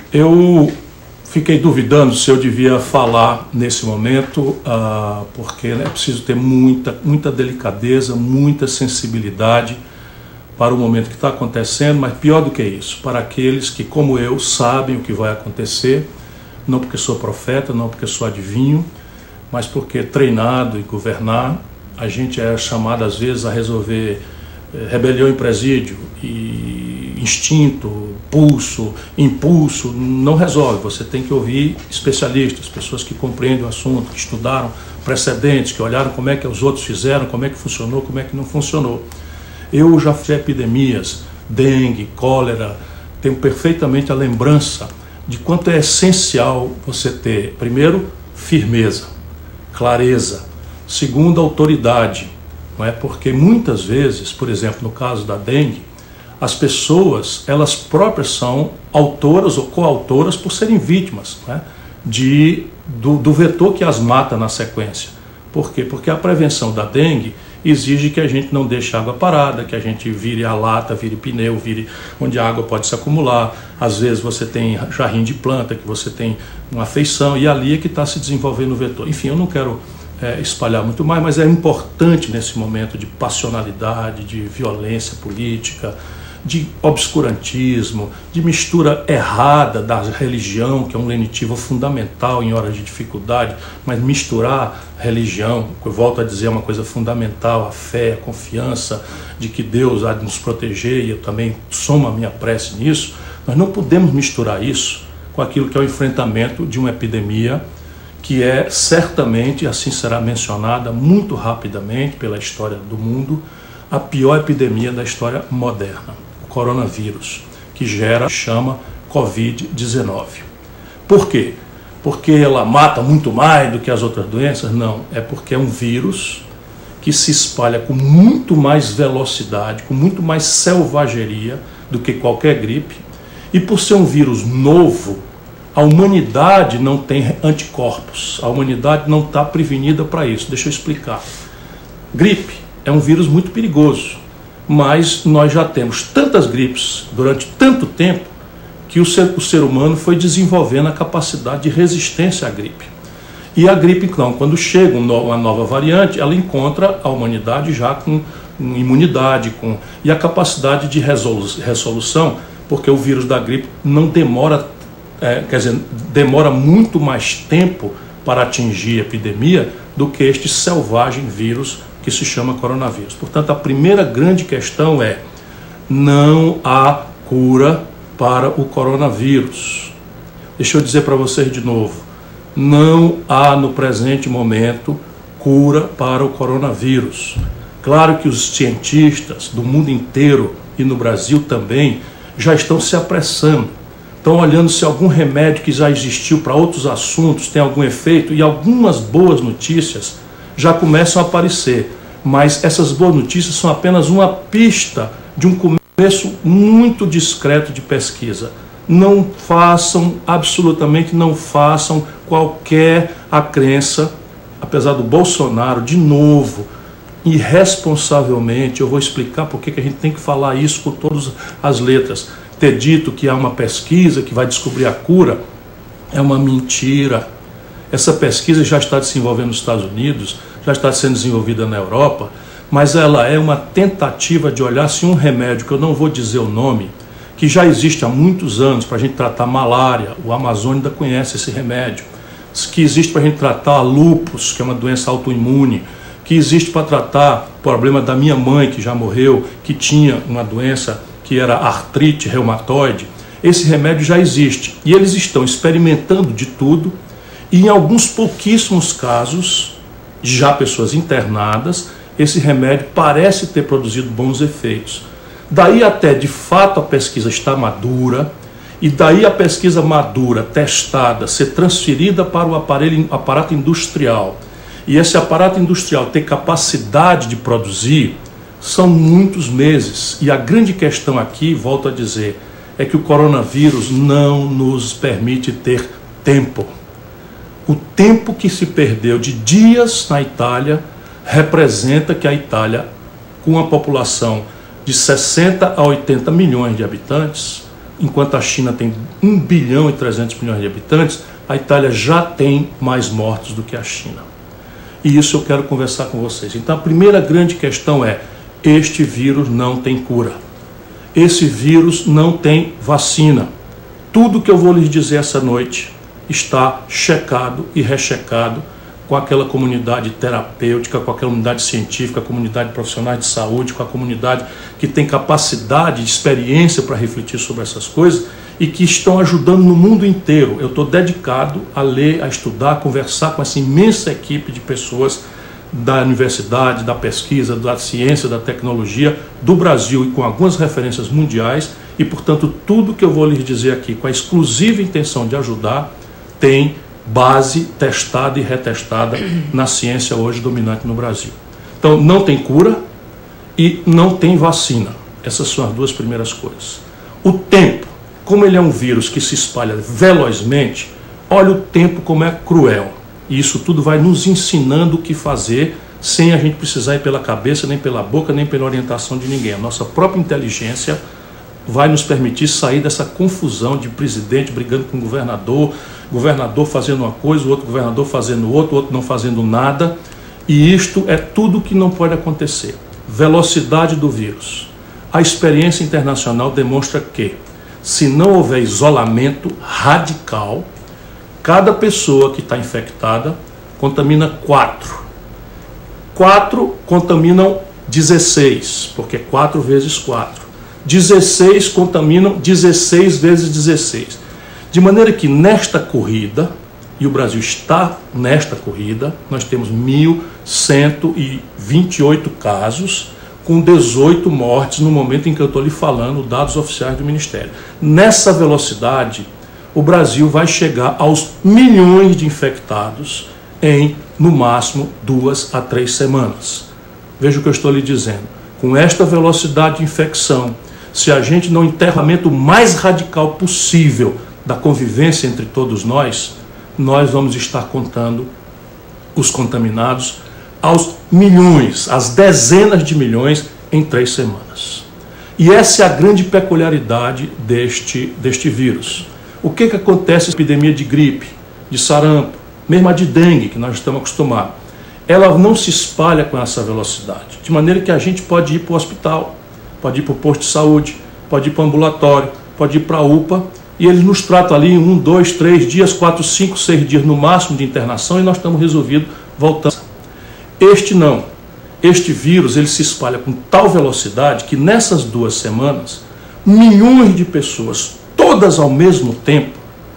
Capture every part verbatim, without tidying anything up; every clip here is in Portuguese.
Eu fiquei duvidando se eu devia falar nesse momento, uh, porque é preciso ter muita, muita delicadeza, muita sensibilidade para o momento que está acontecendo, mas pior do que isso, para aqueles que, como eu, sabem o que vai acontecer, não porque sou profeta, não porque sou adivinho, mas porque treinado em governar, a gente é chamado às vezes a resolver eh, rebelião em presídio, e instinto, pulso, impulso, não resolve. Você tem que ouvir especialistas, pessoas que compreendem o assunto, que estudaram precedentes, que olharam como é que os outros fizeram, como é que funcionou, como é que não funcionou. Eu já fiz epidemias, dengue, cólera, tenho perfeitamente a lembrança de quanto é essencial você ter, primeiro, firmeza, clareza, segundo, autoridade, não é? Porque muitas vezes, por exemplo, no caso da dengue, as pessoas, elas próprias são autoras ou coautoras por serem vítimas, não é? de, do, do vetor que as mata na sequência. Por quê? Porque a prevenção da dengue exige que a gente não deixe água parada, que a gente vire a lata, vire pneu, vire onde a água pode se acumular. Às vezes você tem jardim de planta, que você tem uma afeição, e ali é que está se desenvolvendo o vetor. Enfim, eu não quero é, espalhar muito mais, mas é importante nesse momento de passionalidade, de violência política, de obscurantismo, de mistura errada da religião, que é um lenitivo fundamental em horas de dificuldade, mas misturar religião, eu volto a dizer, é uma coisa fundamental, a fé, a confiança de que Deus há de nos proteger, e eu também somo a minha prece nisso. Nós não podemos misturar isso com aquilo que é o enfrentamento de uma epidemia que é certamente, assim será mencionada muito rapidamente pela história do mundo, a pior epidemia da história moderna, o coronavírus, que gera, chama Covid dezenove. Por quê? Porque ela mata muito mais do que as outras doenças? Não, é porque é um vírus que se espalha com muito mais velocidade, com muito mais selvageria do que qualquer gripe, e por ser um vírus novo, a humanidade não tem anticorpos, a humanidade não está prevenida para isso. Deixa eu explicar. Gripe é um vírus muito perigoso, mas nós já temos tantas gripes durante tanto tempo que o ser, o ser humano foi desenvolvendo a capacidade de resistência à gripe. E a gripe, então, quando chega uma nova variante, ela encontra a humanidade já com imunidade com, e a capacidade de resolução, porque o vírus da gripe não demora, é, quer dizer, demora muito mais tempo para atingir a epidemia do que este selvagem vírus que se chama coronavírus. Portanto, a primeira grande questão é: não há cura para o coronavírus. Deixa eu dizer para vocês de novo, não há no presente momento cura para o coronavírus. Claro que os cientistas do mundo inteiro e no Brasil também já estão se apressando, estão olhando se algum remédio que já existiu para outros assuntos tem algum efeito, e algumas boas notícias já começam a aparecer, mas essas boas notícias são apenas uma pista de um começo muito discreto de pesquisa. Não façam, absolutamente não façam qualquer acrença, apesar do Bolsonaro, de novo, irresponsavelmente, eu vou explicar por que a gente tem que falar isso com todas as letras, ter dito que há uma pesquisa que vai descobrir a cura, é uma mentira. Essa pesquisa já está se desenvolvendo nos Estados Unidos, já está sendo desenvolvida na Europa, mas ela é uma tentativa de olhar se um remédio, que eu não vou dizer o nome, que já existe há muitos anos para a gente tratar malária, o Amazonas ainda conhece esse remédio, que existe para a gente tratar a lúpus, que é uma doença autoimune, que existe para tratar o problema da minha mãe, que já morreu, que tinha uma doença que era artrite reumatoide. Esse remédio já existe e eles estão experimentando de tudo, e em alguns pouquíssimos casos, já pessoas internadas, esse remédio parece ter produzido bons efeitos. Daí até, de fato, a pesquisa está madura, e daí a pesquisa madura, testada, ser transferida para o aparelho, aparato industrial, e esse aparato industrial ter capacidade de produzir, são muitos meses. E a grande questão aqui, volto a dizer, é que o coronavírus não nos permite ter tempo. O tempo que se perdeu de dias na Itália representa que a Itália, com uma população de sessenta a oitenta milhões de habitantes, enquanto a China tem um bilhão e trezentos milhões de habitantes, a Itália já tem mais mortos do que a China. E isso eu quero conversar com vocês. Então a primeira grande questão é: este vírus não tem cura. Esse vírus não tem vacina. Tudo que eu vou lhes dizer essa noite está checado e rechecado com aquela comunidade terapêutica, com aquela comunidade científica, a comunidade de profissionais de saúde, com a comunidade que tem capacidade, de experiência para refletir sobre essas coisas e que estão ajudando no mundo inteiro. Eu estou dedicado a ler, a estudar, a conversar com essa imensa equipe de pessoas da universidade, da pesquisa, da ciência, da tecnologia do Brasil e com algumas referências mundiais e, portanto, tudo que eu vou lhes dizer aqui com a exclusiva intenção de ajudar tem base testada e retestada na ciência hoje dominante no Brasil. Então, não tem cura e não tem vacina. Essas são as duas primeiras coisas. O tempo, como ele é um vírus que se espalha velozmente, olha o tempo como é cruel. E isso tudo vai nos ensinando o que fazer sem a gente precisar ir pela cabeça, nem pela boca, nem pela orientação de ninguém. A nossa própria inteligência vai nos permitir sair dessa confusão de presidente brigando com o governador, governador fazendo uma coisa, o outro governador fazendo outra, o outro não fazendo nada. E isto é tudo que não pode acontecer. Velocidade do vírus. A experiência internacional demonstra que, se não houver isolamento radical, cada pessoa que está infectada contamina quatro. Quatro contaminam dezesseis, porque quatro vezes quatro. dezesseis contaminam dezesseis vezes dezesseis. De maneira que nesta corrida, e o Brasil está nesta corrida, nós temos mil cento e vinte e oito casos, com dezoito mortes no momento em que eu estou lhe falando, dados oficiais do Ministério. Nessa velocidade, o Brasil vai chegar aos milhões de infectados em, no máximo, duas a três semanas. Veja o que eu estou lhe dizendo. Com esta velocidade de infecção, se a gente não enterramento o mais radical possível da convivência entre todos nós, nós vamos estar contando os contaminados aos milhões, às dezenas de milhões em três semanas. E essa é a grande peculiaridade deste, deste vírus. O que, que acontece na epidemia de gripe, de sarampo, mesmo a de dengue, que nós estamos acostumados? Ela não se espalha com essa velocidade, de maneira que a gente pode ir para o hospital, pode ir para o posto de saúde, pode ir para o ambulatório, pode ir para a U P A, e eles nos tratam ali um, dois, três dias, quatro, cinco, seis dias no máximo de internação e nós estamos resolvidos voltando. Este não. Este vírus ele se espalha com tal velocidade que nessas duas semanas, milhões de pessoas, todas ao mesmo tempo,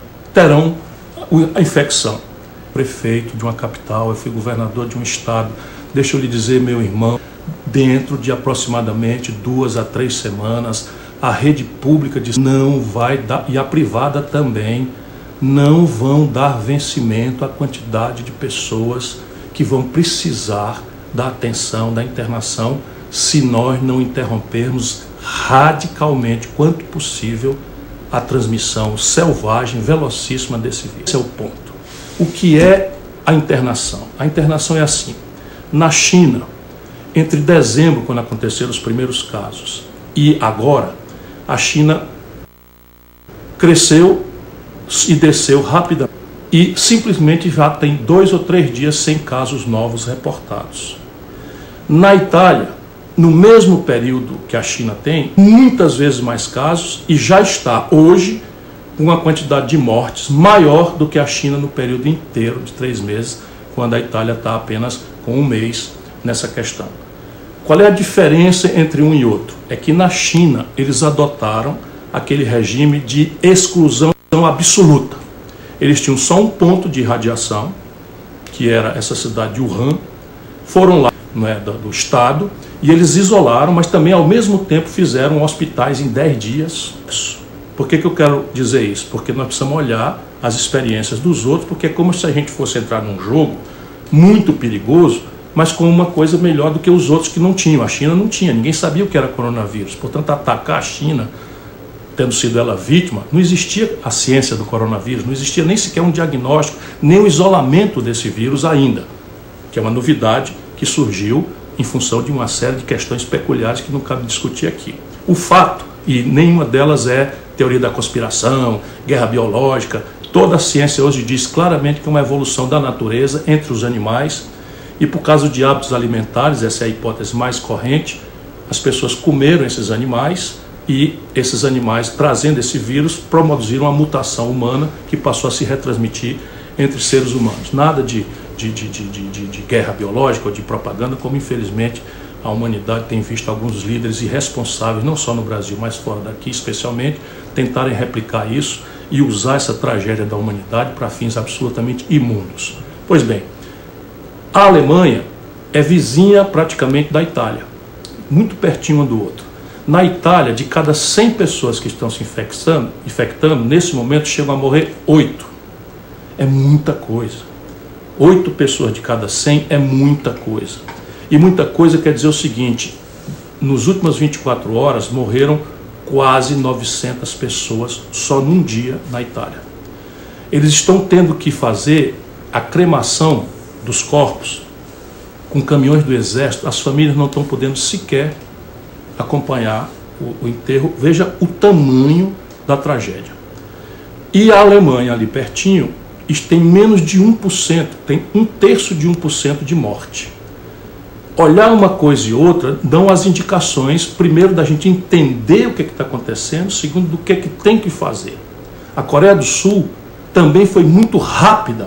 terão a infecção. Prefeito de uma capital, eu fui governador de um estado, deixa eu lhe dizer, meu irmão, dentro de aproximadamente duas a três semanas, a rede pública diz não vai dar, e a privada também, não vão dar vencimento à quantidade de pessoas que vão precisar da atenção, da internação, se nós não interrompermos radicalmente, quanto possível, a transmissão selvagem, velocíssima desse vírus. Esse é o ponto. O que é a internação? A internação é assim. Na China, entre dezembro, quando aconteceram os primeiros casos, e agora, a China cresceu e desceu rapidamente. E simplesmente já tem dois ou três dias sem casos novos reportados. Na Itália, no mesmo período que a China tem, muitas vezes mais casos e já está hoje com uma quantidade de mortes maior do que a China no período inteiro de três meses, quando a Itália está apenas com um mês nessa questão. Qual é a diferença entre um e outro? É que na China eles adotaram aquele regime de exclusão absoluta. Eles tinham só um ponto de irradiação, que era essa cidade de Wuhan, foram lá, não é, do, do estado, e eles isolaram, mas também ao mesmo tempo fizeram hospitais em dez dias. Por que que eu quero dizer isso? Porque nós precisamos olhar as experiências dos outros, porque é como se a gente fosse entrar num jogo muito perigoso, mas com uma coisa melhor do que os outros que não tinham. A China não tinha, ninguém sabia o que era coronavírus. Portanto, atacar a China, tendo sido ela vítima, não existia a ciência do coronavírus, não existia nem sequer um diagnóstico, nem o isolamento desse vírus ainda, que é uma novidade que surgiu em função de uma série de questões peculiares que não cabe discutir aqui. O fato, e nenhuma delas é teoria da conspiração, guerra biológica. Toda a ciência hoje diz claramente que é uma evolução da natureza entre os animais, e por causa de hábitos alimentares, essa é a hipótese mais corrente, as pessoas comeram esses animais e esses animais, trazendo esse vírus, produziram uma mutação humana que passou a se retransmitir entre seres humanos. Nada de, de, de, de, de, de guerra biológica ou de propaganda, como infelizmente a humanidade tem visto alguns líderes irresponsáveis, não só no Brasil, mas fora daqui especialmente, tentarem replicar isso e usar essa tragédia da humanidade para fins absolutamente imundos. Pois bem, a Alemanha é vizinha praticamente da Itália, muito pertinho um do outro. Na Itália, de cada cem pessoas que estão se infectando, infectando nesse momento chegam a morrer oito. É muita coisa. Oito pessoas de cada cem é muita coisa. E muita coisa quer dizer o seguinte: nos últimas vinte e quatro horas morreram quase novecentas pessoas só num dia na Itália. Eles estão tendo que fazer a cremação dos corpos com caminhões do exército. As famílias não estão podendo sequer acompanhar o, o enterro. Veja o tamanho da tragédia. E a Alemanha, ali pertinho, tem menos de um por cento, tem um terço de um por cento de morte. Olhar uma coisa e outra dão as indicações, primeiro, da gente entender o que está acontecendo, segundo, do que, que tem que fazer. A Coreia do Sul também foi muito rápida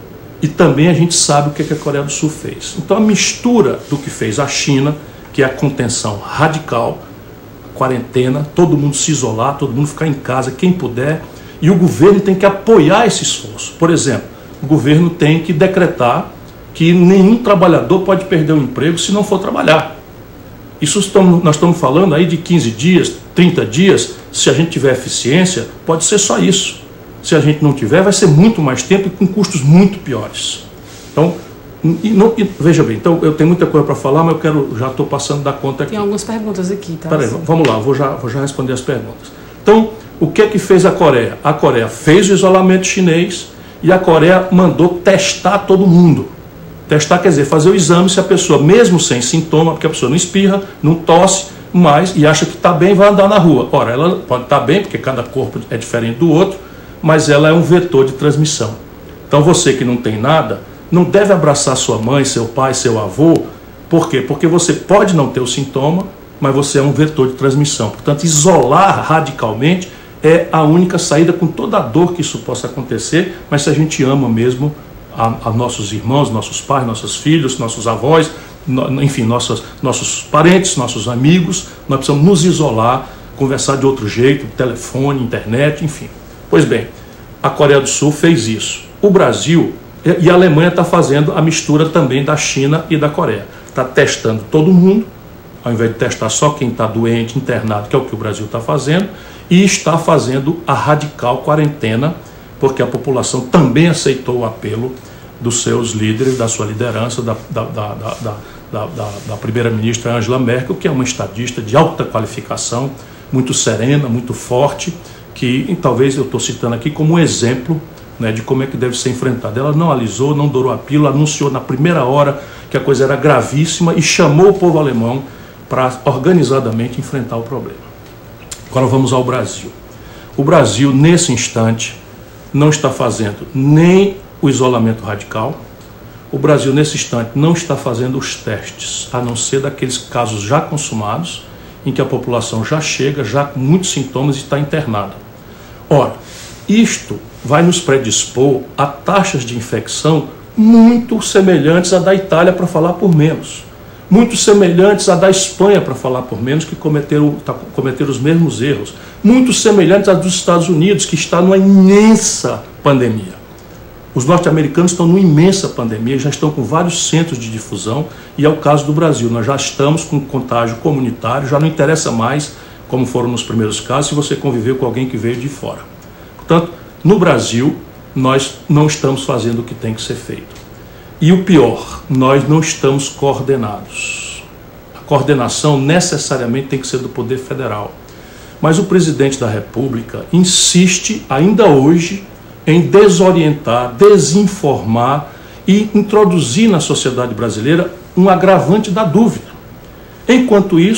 e também a gente sabe o que, que a Coreia do Sul fez. Então a mistura do que fez a China, que é a contenção radical, a quarentena, todo mundo se isolar, todo mundo ficar em casa, quem puder, e o governo tem que apoiar esse esforço. Por exemplo, o governo tem que decretar que nenhum trabalhador pode perder o emprego se não for trabalhar. Isso estamos, nós estamos falando aí de quinze dias, trinta dias. Se a gente tiver eficiência, pode ser só isso. Se a gente não tiver, vai ser muito mais tempo e com custos muito piores. Então, e não, e, veja bem, então eu tenho muita coisa para falar, mas eu quero, já estou passando da conta aqui. Tem algumas perguntas aqui, tá? Peraí, vamos lá, vou já, vou já responder as perguntas. Então, o que é que fez a Coreia? A Coreia fez o isolamento chinês e a Coreia mandou testar todo mundo. Testar quer dizer fazer o exame se a pessoa, mesmo sem sintoma, porque a pessoa não espirra, não tosse, mas e acha que está bem, vai andar na rua. Ora, ela pode estar bem, porque cada corpo é diferente do outro, mas ela é um vetor de transmissão. Então você que não tem nada, não deve abraçar sua mãe, seu pai, seu avô. Por quê? Porque você pode não ter o sintoma, mas você é um vetor de transmissão. Portanto, isolar radicalmente é a única saída, com toda a dor que isso possa acontecer, mas se a gente ama mesmo a, a nossos irmãos, nossos pais, nossos filhos, nossos avós, no, enfim, nossos, nossos parentes, nossos amigos, nós precisamos nos isolar, conversar de outro jeito, telefone, internet, enfim. Pois bem, a Coreia do Sul fez isso. O Brasil e a Alemanha está fazendo a mistura também da China e da Coreia. Está testando todo mundo, ao invés de testar só quem está doente, internado, que é o que o Brasil está fazendo, e está fazendo a radical quarentena, porque a população também aceitou o apelo dos seus líderes, da sua liderança, da, da, da, da, da, da, da primeira-ministra Angela Merkel, que é uma estadista de alta qualificação, muito serena, muito forte, que e talvez eu estou citando aqui como um exemplo, né, de como é que deve ser enfrentada. Ela não alisou, não dourou a pílula, anunciou na primeira hora que a coisa era gravíssima e chamou o povo alemão para organizadamente enfrentar o problema. Agora vamos ao Brasil. O Brasil, nesse instante, não está fazendo nem o isolamento radical. O Brasil, nesse instante, não está fazendo os testes, a não ser daqueles casos já consumados, em que a população já chega, já com muitos sintomas e está internada. Ora, isto vai nos predispor a taxas de infecção muito semelhantes à da Itália, para falar por menos. Muito semelhantes à da Espanha, para falar por menos, que cometeram, tá, cometeram os mesmos erros. Muito semelhantes à dos Estados Unidos, que está numa imensa pandemia. Os norte-americanos estão numa imensa pandemia, já estão com vários centros de difusão, e é o caso do Brasil. Nós já estamos com contágio comunitário, já não interessa mais, como foram nos primeiros casos, se você conviveu com alguém que veio de fora. Portanto, no Brasil, nós não estamos fazendo o que tem que ser feito. E o pior, nós não estamos coordenados. A coordenação necessariamente tem que ser do Poder Federal. Mas o presidente da República insiste, ainda hoje, em desorientar, desinformar e introduzir na sociedade brasileira um agravante da dúvida. Enquanto isso,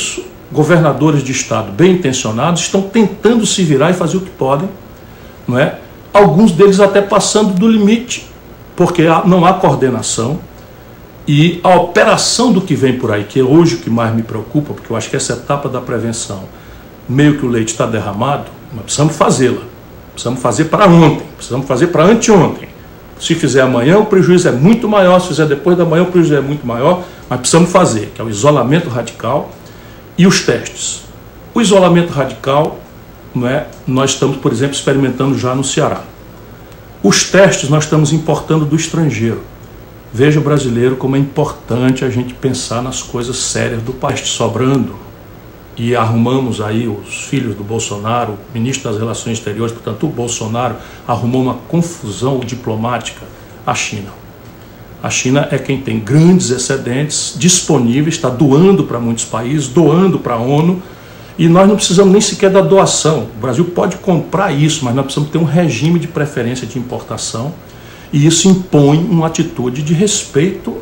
governadores de estado bem intencionados estão tentando se virar e fazer o que podem, não é? Alguns deles até passando do limite, porque não há coordenação, e a operação do que vem por aí, que é hoje o que mais me preocupa, porque eu acho que essa etapa da prevenção, meio que o leite está derramado, nós precisamos fazê-la, precisamos fazer para ontem, precisamos fazer para anteontem. Se fizer amanhã, o prejuízo é muito maior, se fizer depois da manhã, o prejuízo é muito maior, mas precisamos fazer, que é o isolamento radical e os testes. O isolamento radical, não é, nós estamos, por exemplo, experimentando já no Ceará. Os testes nós estamos importando do estrangeiro. Veja, brasileiro, como é importante a gente pensar nas coisas sérias do país. Sobrando, e arrumamos aí os filhos do Bolsonaro, o ministro das Relações Exteriores, portanto o Bolsonaro arrumou uma confusão diplomática, a China. A China é quem tem grandes excedentes disponíveis, está doando para muitos países, doando para a ONU, e nós não precisamos nem sequer da doação. O Brasil pode comprar isso, mas nós precisamos ter um regime de preferência de importação, e isso impõe uma atitude de respeito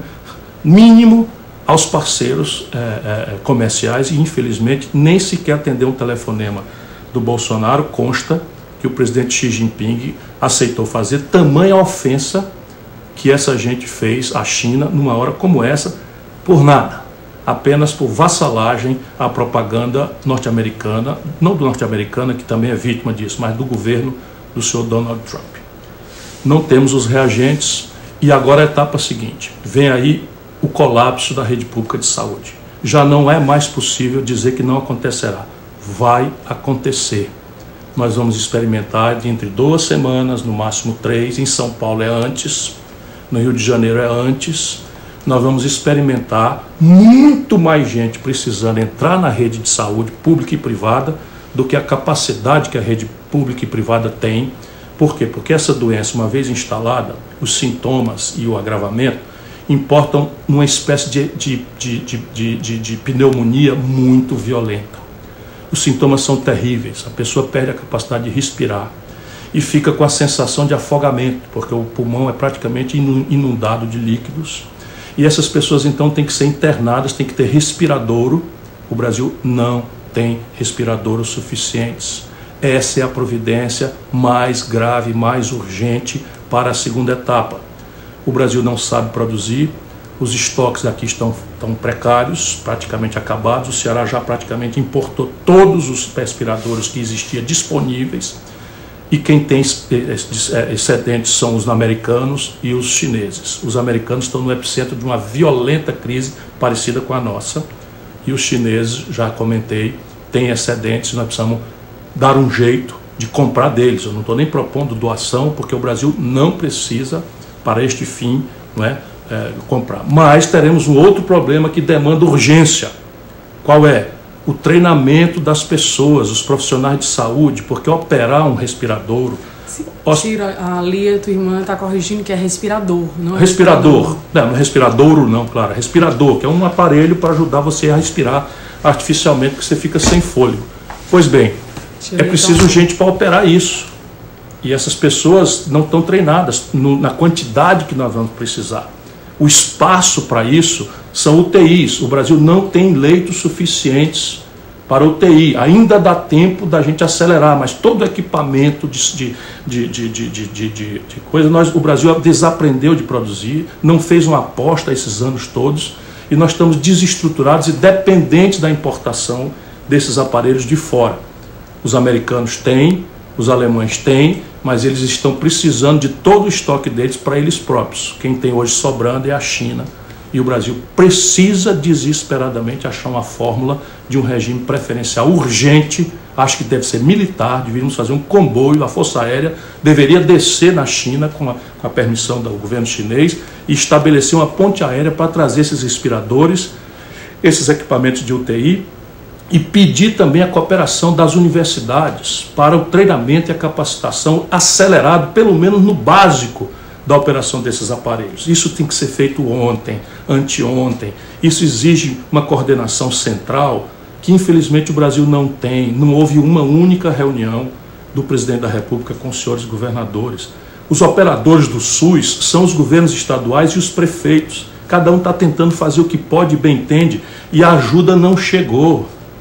mínimo aos parceiros é, é, comerciais, e infelizmente nem sequer atender um telefonema do Bolsonaro. Consta que o presidente Xi Jinping aceitou fazer, tamanha ofensa que essa gente fez à China numa hora como essa, por nada, apenas por vassalagem à propaganda norte-americana, não do norte-americana, que também é vítima disso, mas do governo do senhor Donald Trump. Não temos os reagentes, e agora a etapa seguinte, vem aí o colapso da rede pública de saúde. Já não é mais possível dizer que não acontecerá. Vai acontecer. Nós vamos experimentar de entre duas semanas, no máximo três. Em São Paulo é antes, no Rio de Janeiro é antes. Nós vamos experimentar muito mais gente precisando entrar na rede de saúde pública e privada do que a capacidade que a rede pública e privada tem. Por quê? Porque essa doença, uma vez instalada, os sintomas e o agravamento importam numa espécie de, de, de, de, de, de, de pneumonia muito violenta. Os sintomas são terríveis, a pessoa perde a capacidade de respirar e fica com a sensação de afogamento, porque o pulmão é praticamente inundado de líquidos, e essas pessoas então têm que ser internadas, têm que ter respiradouro. O Brasil não tem respiradouros suficientes. Essa é a providência mais grave, mais urgente para a segunda etapa. O Brasil não sabe produzir, os estoques daqui estão, estão precários, praticamente acabados. O Ceará já praticamente importou todos os respiradores que existiam disponíveis, e quem tem excedentes são os americanos e os chineses. Os americanos estão no epicentro de uma violenta crise parecida com a nossa, e os chineses, já comentei, têm excedentes, nós precisamos dar um jeito de comprar deles. Eu não estou nem propondo doação, porque o Brasil não precisa, para este fim, não é, é, comprar. Mas teremos um outro problema que demanda urgência. Qual é? O treinamento das pessoas, os profissionais de saúde, porque operar um respiradouro... Tira, a Lia, tua irmã, está corrigindo que é respirador, não é respirador. Respirador. Não, não é respiradouro não, claro. É respirador, que é um aparelho para ajudar você a respirar artificialmente, porque você fica sem fôlego. Pois bem, é preciso gente para operar isso. E essas pessoas não estão treinadas no, na quantidade que nós vamos precisar. O espaço para isso são U T Is. O Brasil não tem leitos suficientes para U T I. Ainda dá tempo da gente acelerar, mas todo equipamento de, de, de, de, de, de, de, de coisa, nós, o Brasil desaprendeu de produzir, não fez uma aposta esses anos todos, e nós estamos desestruturados e dependentes da importação desses aparelhos de fora. Os americanos têm, os alemães têm, mas eles estão precisando de todo o estoque deles para eles próprios. Quem tem hoje sobrando é a China. E o Brasil precisa desesperadamente achar uma fórmula de um regime preferencial urgente. Acho que deve ser militar, deveríamos fazer um comboio, a Força Aérea deveria descer na China com a, com a permissão do governo chinês e estabelecer uma ponte aérea para trazer esses respiradores, esses equipamentos de U T I, e pedir também a cooperação das universidades para o treinamento e a capacitação acelerado, pelo menos no básico, da operação desses aparelhos. Isso tem que ser feito ontem, anteontem. Isso exige uma coordenação central que, infelizmente, o Brasil não tem. Não houve uma única reunião do presidente da República com os senhores governadores. Os operadores do SUS são os governos estaduais e os prefeitos. Cada um está tentando fazer o que pode e bem entende, e a ajuda não chegou.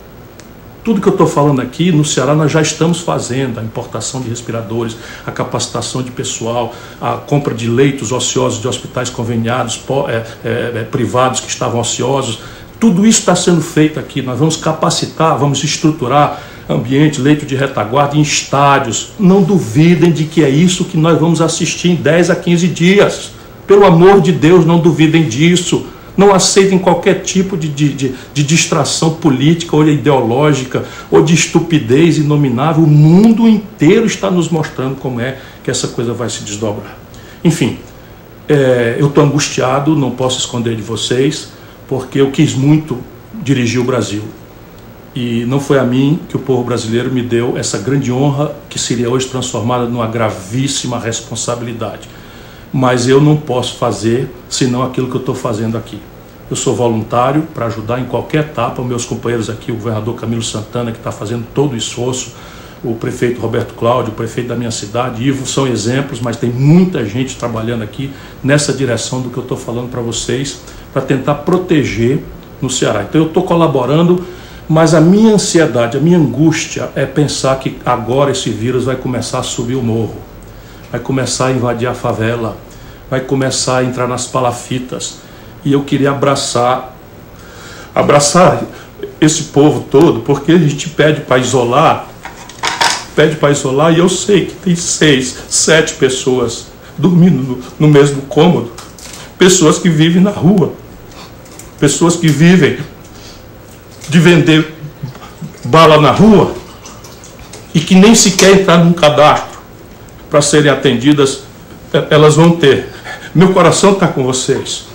Tudo que eu estou falando aqui, no Ceará nós já estamos fazendo, a importação de respiradores, a capacitação de pessoal, a compra de leitos ociosos de hospitais conveniados, é, é, privados que estavam ociosos. Tudo isso está sendo feito aqui. Nós vamos capacitar, vamos estruturar ambiente, leito de retaguarda em estádios. Não duvidem de que é isso que nós vamos assistir em dez a quinze dias. Pelo amor de Deus, não duvidem disso. Não aceitem qualquer tipo de, de, de, de distração política ou ideológica ou de estupidez inominável. O mundo inteiro está nos mostrando como é que essa coisa vai se desdobrar. Enfim, é, eu estou angustiado, não posso esconder de vocês, porque eu quis muito dirigir o Brasil. E não foi a mim que o povo brasileiro me deu essa grande honra que seria hoje transformada numa gravíssima responsabilidade. Mas eu não posso fazer senão aquilo que eu estou fazendo aqui. Eu sou voluntário para ajudar em qualquer etapa. Meus companheiros aqui, o governador Camilo Santana, que está fazendo todo o esforço, o prefeito Roberto Cláudio, o prefeito da minha cidade, Ivo, são exemplos, mas tem muita gente trabalhando aqui nessa direção do que eu estou falando para vocês, para tentar proteger no Ceará. Então eu estou colaborando, mas a minha ansiedade, a minha angústia é pensar que agora esse vírus vai começar a subir o morro, vai começar a invadir a favela, vai começar a entrar nas palafitas. E eu queria abraçar, abraçar esse povo todo, porque a gente pede para isolar, pede para isolar, e eu sei que tem seis, sete pessoas dormindo no, no mesmo cômodo, pessoas que vivem na rua, pessoas que vivem de vender bala na rua e que nem sequer entrar num cadastro para serem atendidas, elas vão ter. Meu coração está com vocês.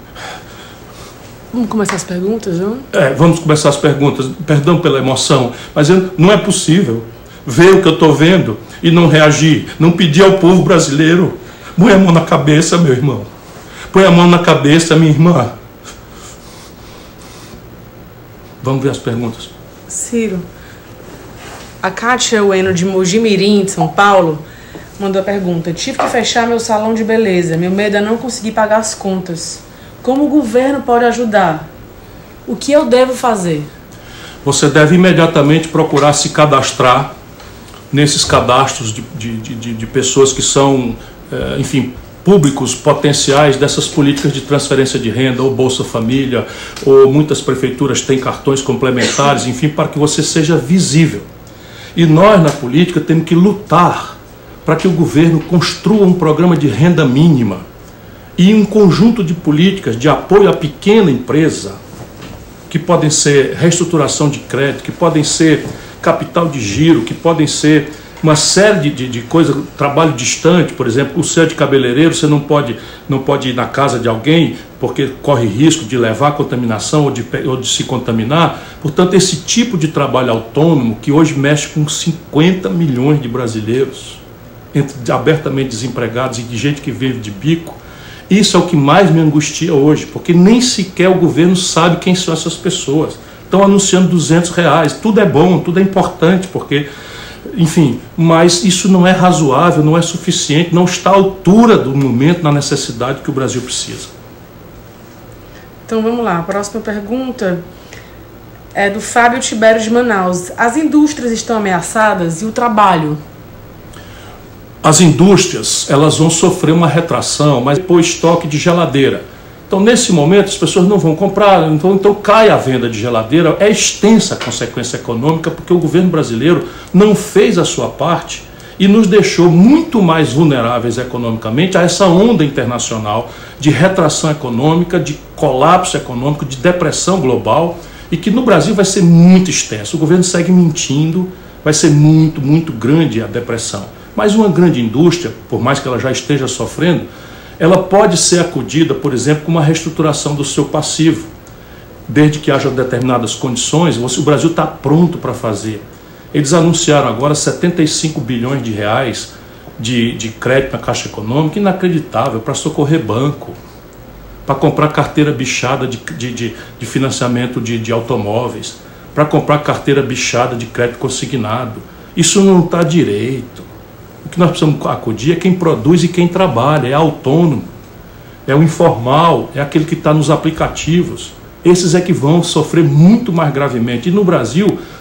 Vamos começar as perguntas, não? É, vamos começar as perguntas. Perdão pela emoção, mas eu, não é possível ver o que eu estou vendo e não reagir, não pedir ao povo brasileiro. Põe a mão na cabeça, meu irmão. Põe a mão na cabeça, minha irmã. Vamos ver as perguntas. Ciro, a Kátia Ueno de Mojimirim, de São Paulo, mandou a pergunta: tive que fechar meu salão de beleza, meu medo é não conseguir pagar as contas. Como o governo pode ajudar? O que eu devo fazer? Você deve imediatamente procurar se cadastrar nesses cadastros de, de, de, de pessoas que são, enfim, públicos potenciais dessas políticas de transferência de renda, ou Bolsa Família, ou muitas prefeituras têm cartões complementares, enfim, para que você seja visível. E nós, na política, temos que lutar para que o governo construa um programa de renda mínima e um conjunto de políticas de apoio à pequena empresa, que podem ser reestruturação de crédito, que podem ser capital de giro, que podem ser uma série de, de, de coisas, trabalho distante, por exemplo, o seu de cabeleireiro, você não pode, não pode ir na casa de alguém porque corre risco de levar contaminação ou de, ou de se contaminar. Portanto, esse tipo de trabalho autônomo, que hoje mexe com cinquenta milhões de brasileiros, entre abertamente desempregados e de gente que vive de bico, isso é o que mais me angustia hoje, porque nem sequer o governo sabe quem são essas pessoas. Estão anunciando duzentos reais, tudo é bom, tudo é importante, porque, enfim, mas isso não é razoável, não é suficiente, não está à altura do momento, na necessidade que o Brasil precisa. Então vamos lá, a próxima pergunta é do Fábio Tibério de Manaus. As indústrias estão ameaçadas e o trabalho? As indústrias, elas vão sofrer uma retração, mas depois estoque de geladeira. Então, nesse momento, as pessoas não vão comprar, então, então cai a venda de geladeira. É extensa a consequência econômica, porque o governo brasileiro não fez a sua parte e nos deixou muito mais vulneráveis economicamente a essa onda internacional de retração econômica, de colapso econômico, de depressão global, e que no Brasil vai ser muito extenso. O governo segue mentindo, vai ser muito, muito grande a depressão. Mas uma grande indústria, por mais que ela já esteja sofrendo, ela pode ser acudida, por exemplo, com uma reestruturação do seu passivo. Desde que haja determinadas condições, o Brasil está pronto para fazer. Eles anunciaram agora setenta e cinco bilhões de reais de, de crédito na Caixa Econômica, inacreditável, para socorrer banco, para comprar carteira bichada de, de, de, de financiamento de, de automóveis, para comprar carteira bichada de crédito consignado. Isso não está direito. O que nós precisamos acudir é quem produz e quem trabalha, é autônomo, é o informal, é aquele que está nos aplicativos. Esses é que vão sofrer muito mais gravemente. E no Brasil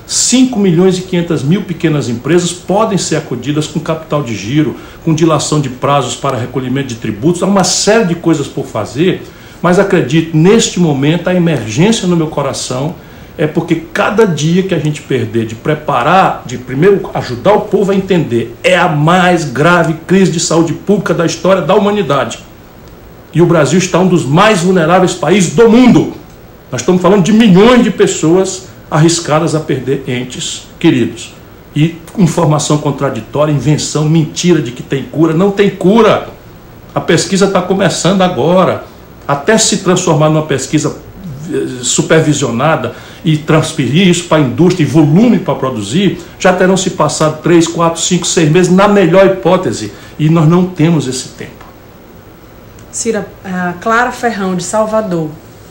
cinco milhões e quinhentas mil pequenas empresas podem ser acudidas com capital de giro, com dilação de prazos para recolhimento de tributos, há uma série de coisas por fazer, mas acredito, neste momento, a emergência no meu coração é porque cada dia que a gente perder de preparar, de primeiro ajudar o povo a entender, é a mais grave crise de saúde pública da história da humanidade. E o Brasil está um dos mais vulneráveis países do mundo. Nós estamos falando de milhões de pessoas arriscadas a perder entes queridos. E informação contraditória, invenção, mentira de que tem cura. Não tem cura. A pesquisa está começando agora. Até se transformar numa pesquisa supervisionada e transferir isso para a indústria e volume para produzir, já terão se passado três, quatro, cinco, seis meses, na melhor hipótese. E nós não temos esse tempo. Cira, a Clara Ferrão, de Salvador.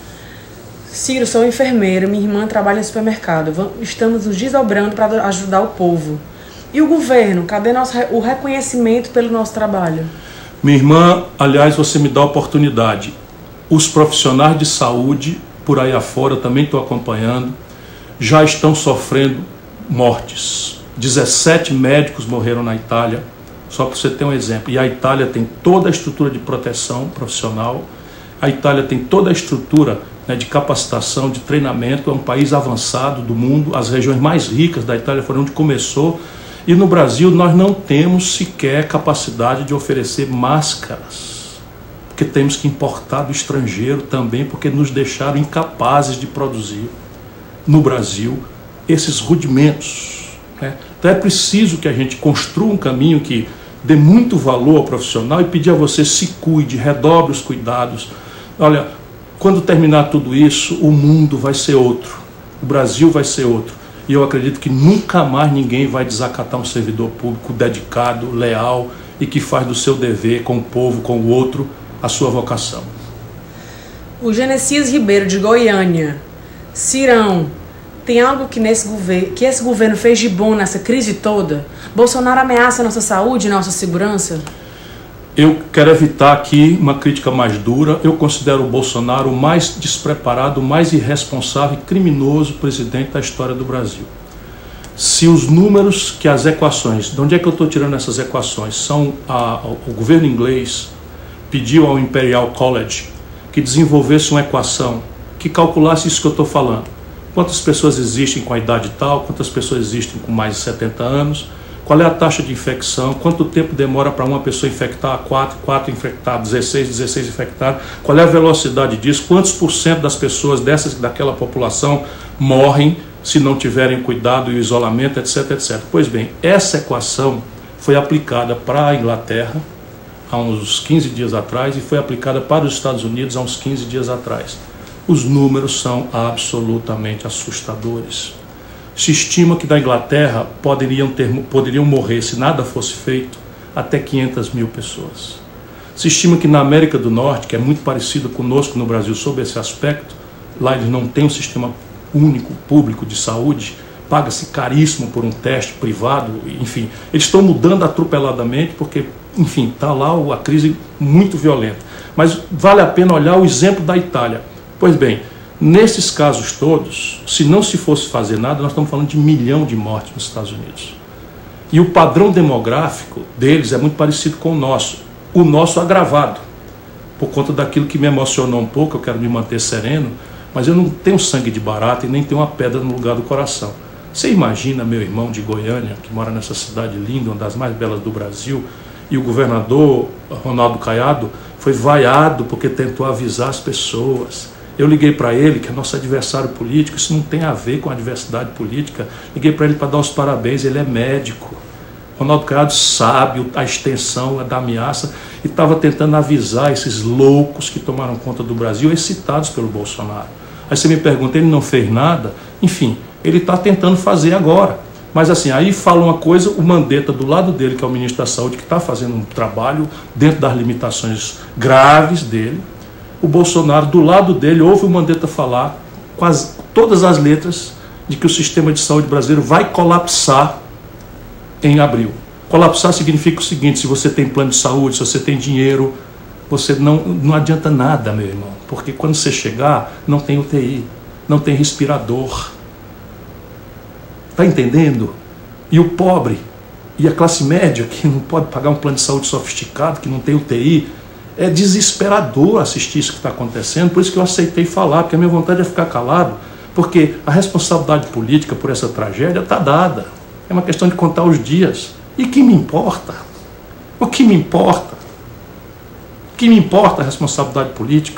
Ciro, sou enfermeira, minha irmã trabalha em supermercado. Estamos nos desdobrando para ajudar o povo. E o governo? Cadê nosso, o reconhecimento pelo nosso trabalho? Minha irmã, aliás, você me dá a oportunidade. Os profissionais de saúde, por aí afora, também estou acompanhando, já estão sofrendo mortes. dezessete médicos morreram na Itália, só para você ter um exemplo. E a Itália tem toda a estrutura de proteção profissional, a Itália tem toda a estrutura, né, de capacitação, de treinamento, é um país avançado do mundo, as regiões mais ricas da Itália foram onde começou, e no Brasil nós não temos sequer capacidade de oferecer máscaras, porque temos que importar do estrangeiro também, porque nos deixaram incapazes de produzir no Brasil esses rudimentos, né? Então é preciso que a gente construa um caminho que dê muito valor ao profissional e pedir a você: se cuide, redobre os cuidados. Olha, quando terminar tudo isso, o mundo vai ser outro, o Brasil vai ser outro. E eu acredito que nunca mais ninguém vai desacatar um servidor público dedicado, leal e que faz do seu dever com o povo, com o outro, a sua vocação. O Genesias Ribeiro, de Goiânia. Cirão, tem algo que, nesse governo, que esse governo fez de bom nessa crise toda? Bolsonaro ameaça a nossa saúde e nossa segurança? Eu quero evitar aqui uma crítica mais dura. Eu considero o Bolsonaro o mais despreparado, o mais irresponsável e criminoso presidente da história do Brasil. Se os números, que as equações, de onde é que eu estou tirando essas equações? São a, o governo inglês pediu ao Imperial College que desenvolvesse uma equação que calculasse isso que eu estou falando. Quantas pessoas existem com a idade tal, quantas pessoas existem com mais de setenta anos, qual é a taxa de infecção, quanto tempo demora para uma pessoa infectar quatro, quatro infectar dezesseis, dezesseis infectar, qual é a velocidade disso, quantos por cento das pessoas dessas, daquela população morrem se não tiverem cuidado e o isolamento, etc, etcétera. Pois bem, essa equação foi aplicada para a Inglaterra há uns quinze dias atrás e foi aplicada para os Estados Unidos há uns quinze dias atrás. Os números são absolutamente assustadores. Se estima que da Inglaterra poderiam, ter, poderiam morrer, se nada fosse feito, até quinhentas mil pessoas. Se estima que na América do Norte, que é muito parecido conosco no Brasil sob esse aspecto, lá eles não têm um sistema único, público de saúde, paga-se caríssimo por um teste privado, enfim, eles estão mudando atropeladamente porque, enfim, está lá a crise muito violenta. Mas vale a pena olhar o exemplo da Itália. Pois bem, nesses casos todos, se não se fosse fazer nada, nós estamos falando de um milhão de mortes nos Estados Unidos. E o padrão demográfico deles é muito parecido com o nosso. O nosso agravado. Por conta daquilo que me emocionou um pouco, eu quero me manter sereno, mas eu não tenho sangue de barata e nem tenho uma pedra no lugar do coração. Você imagina meu irmão de Goiânia, que mora nessa cidade linda, uma das mais belas do Brasil, e o governador Ronaldo Caiado foi vaiado porque tentou avisar as pessoas. Eu liguei para ele, que é nosso adversário político, isso não tem a ver com a adversidade política, liguei para ele para dar os parabéns, ele é médico. Ronaldo Caiado sabe a extensão da ameaça e estava tentando avisar esses loucos que tomaram conta do Brasil, excitados pelo Bolsonaro. Aí você me pergunta, ele não fez nada? Enfim, ele está tentando fazer agora. Mas assim, aí fala uma coisa, o Mandetta do lado dele, que é o ministro da Saúde, que está fazendo um trabalho dentro das limitações graves dele. O Bolsonaro, do lado dele, ouve o Mandetta falar com as, todas as letras de que o sistema de saúde brasileiro vai colapsar em abril. Colapsar significa o seguinte: se você tem plano de saúde, se você tem dinheiro, você não, não adianta nada, meu irmão, porque quando você chegar, não tem U T I, não tem respirador. Está entendendo? E o pobre, e a classe média, que não pode pagar um plano de saúde sofisticado, que não tem U T I, é desesperador assistir isso que está acontecendo. Por isso que eu aceitei falar, porque a minha vontade é ficar calado, porque a responsabilidade política por essa tragédia está dada. É uma questão de contar os dias. E que me importa? O que me importa? O que me importa a responsabilidade política?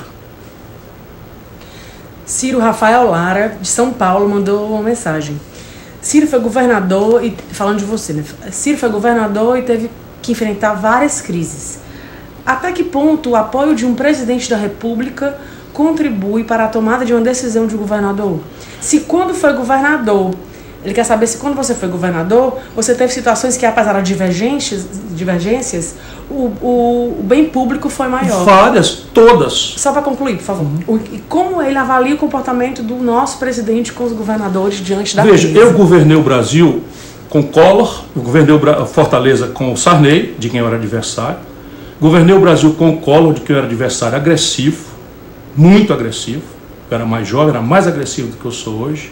Ciro Rafael Lara, de São Paulo, mandou uma mensagem. Ciro foi governador, e falando de você, né? Ciro foi governador e teve que enfrentar várias crises. Até que ponto o apoio de um presidente da República contribui para a tomada de uma decisão de governador? Se quando foi governador, ele quer saber se quando você foi governador, você teve situações que, apesar de divergências, divergências o, o, o bem público foi maior. Várias, todas. Só para concluir, por favor. Uhum. O, e como ele avalia o comportamento do nosso presidente com os governadores diante da Veja, crise? Eu governei o Brasil com Collor, eu governei o Fortaleza com o Sarney, de quem eu era adversário. Governei o Brasil com o Collor, de quem eu era adversário, agressivo, muito agressivo. Eu era mais jovem, era mais agressivo do que eu sou hoje.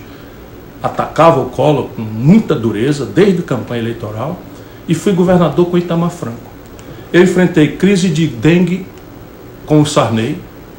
Atacava o Collor com muita dureza, desde a campanha eleitoral, e fui governador com Itamar Franco. Eu enfrentei crise de dengue com o Sarney.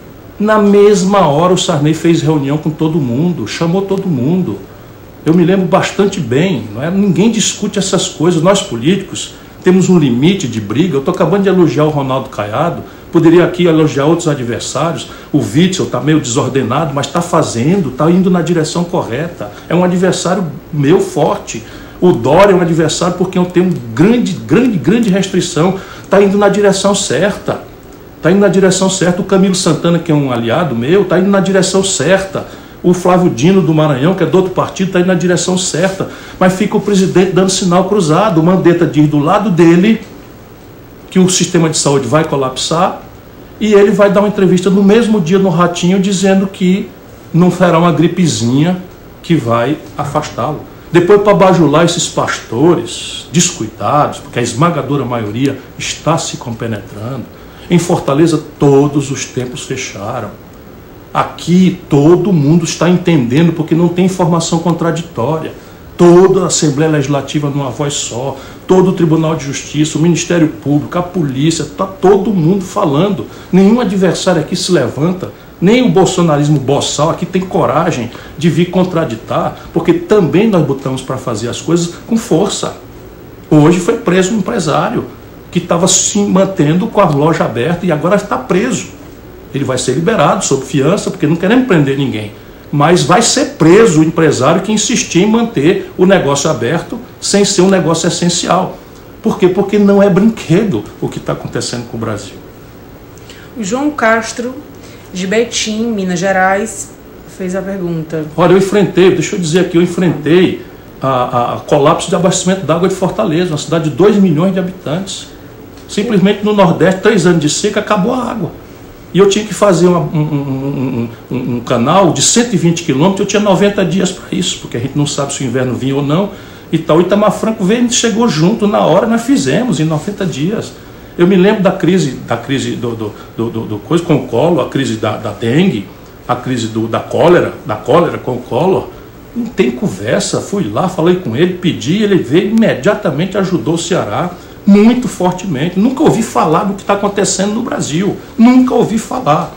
Na mesma hora o Sarney fez reunião com todo mundo, chamou todo mundo. Eu me lembro bastante bem, não é? Ninguém discute essas coisas. Nós políticos temos um limite de briga. Eu estou acabando de elogiar o Ronaldo Caiado, poderia aqui elogiar outros adversários. O Witzel está meio desordenado, mas está fazendo, está indo na direção correta. É um adversário meu forte. O Dória é um adversário por quem eu tenho grande, grande, grande restrição. Está indo na direção certa. Está indo na direção certa. O Camilo Santana, que é um aliado meu, está indo na direção certa. O Flávio Dino do Maranhão, que é do outro partido, está indo na direção certa. Mas fica o presidente dando sinal cruzado. O Mandetta diz do lado dele que o sistema de saúde vai colapsar e ele vai dar uma entrevista no mesmo dia no Ratinho dizendo que não fará uma gripezinha que vai afastá-lo. Depois, para bajular esses pastores descuidados, porque a esmagadora maioria está se compenetrando. Em Fortaleza, todos os templos fecharam. Aqui, todo mundo está entendendo, porque não tem informação contraditória. Toda a Assembleia Legislativa numa voz só, todo o Tribunal de Justiça, o Ministério Público, a polícia, está todo mundo falando. Nenhum adversário aqui se levanta, nem o bolsonarismo boçal aqui tem coragem de vir contraditar, porque também nós botamos para fazer as coisas com força. Hoje foi preso um empresário que estava se mantendo com a loja aberta e agora está preso. Ele vai ser liberado sob fiança, porque não queremos prender ninguém. Mas vai ser preso o empresário que insistir em manter o negócio aberto sem ser um negócio essencial. Por quê? Porque não é brinquedo o que está acontecendo com o Brasil. O João Castro, de Betim, Minas Gerais, fez a pergunta. Olha, eu enfrentei, deixa eu dizer aqui, eu enfrentei a, a, a colapso de abastecimento d'água de Fortaleza, uma cidade de dois milhões de habitantes. Simplesmente no Nordeste, três anos de seca, acabou a água. E eu tinha que fazer uma, um, um, um, um canal de cento e vinte quilômetros, eu tinha noventa dias para isso, porque a gente não sabe se o inverno vinha ou não. E tal, Itamar Franco veio e chegou junto na hora, nós fizemos em noventa dias. Eu me lembro da crise, da crise do, do, do, do, do coisa com o Collor, a crise da, da dengue, a crise do, da cólera, da cólera com o Collor. Não tem conversa, fui lá, falei com ele, pedi, ele veio imediatamente, ajudou o Ceará. Muito fortemente. Nunca ouvi falar do que está acontecendo no Brasil. Nunca ouvi falar.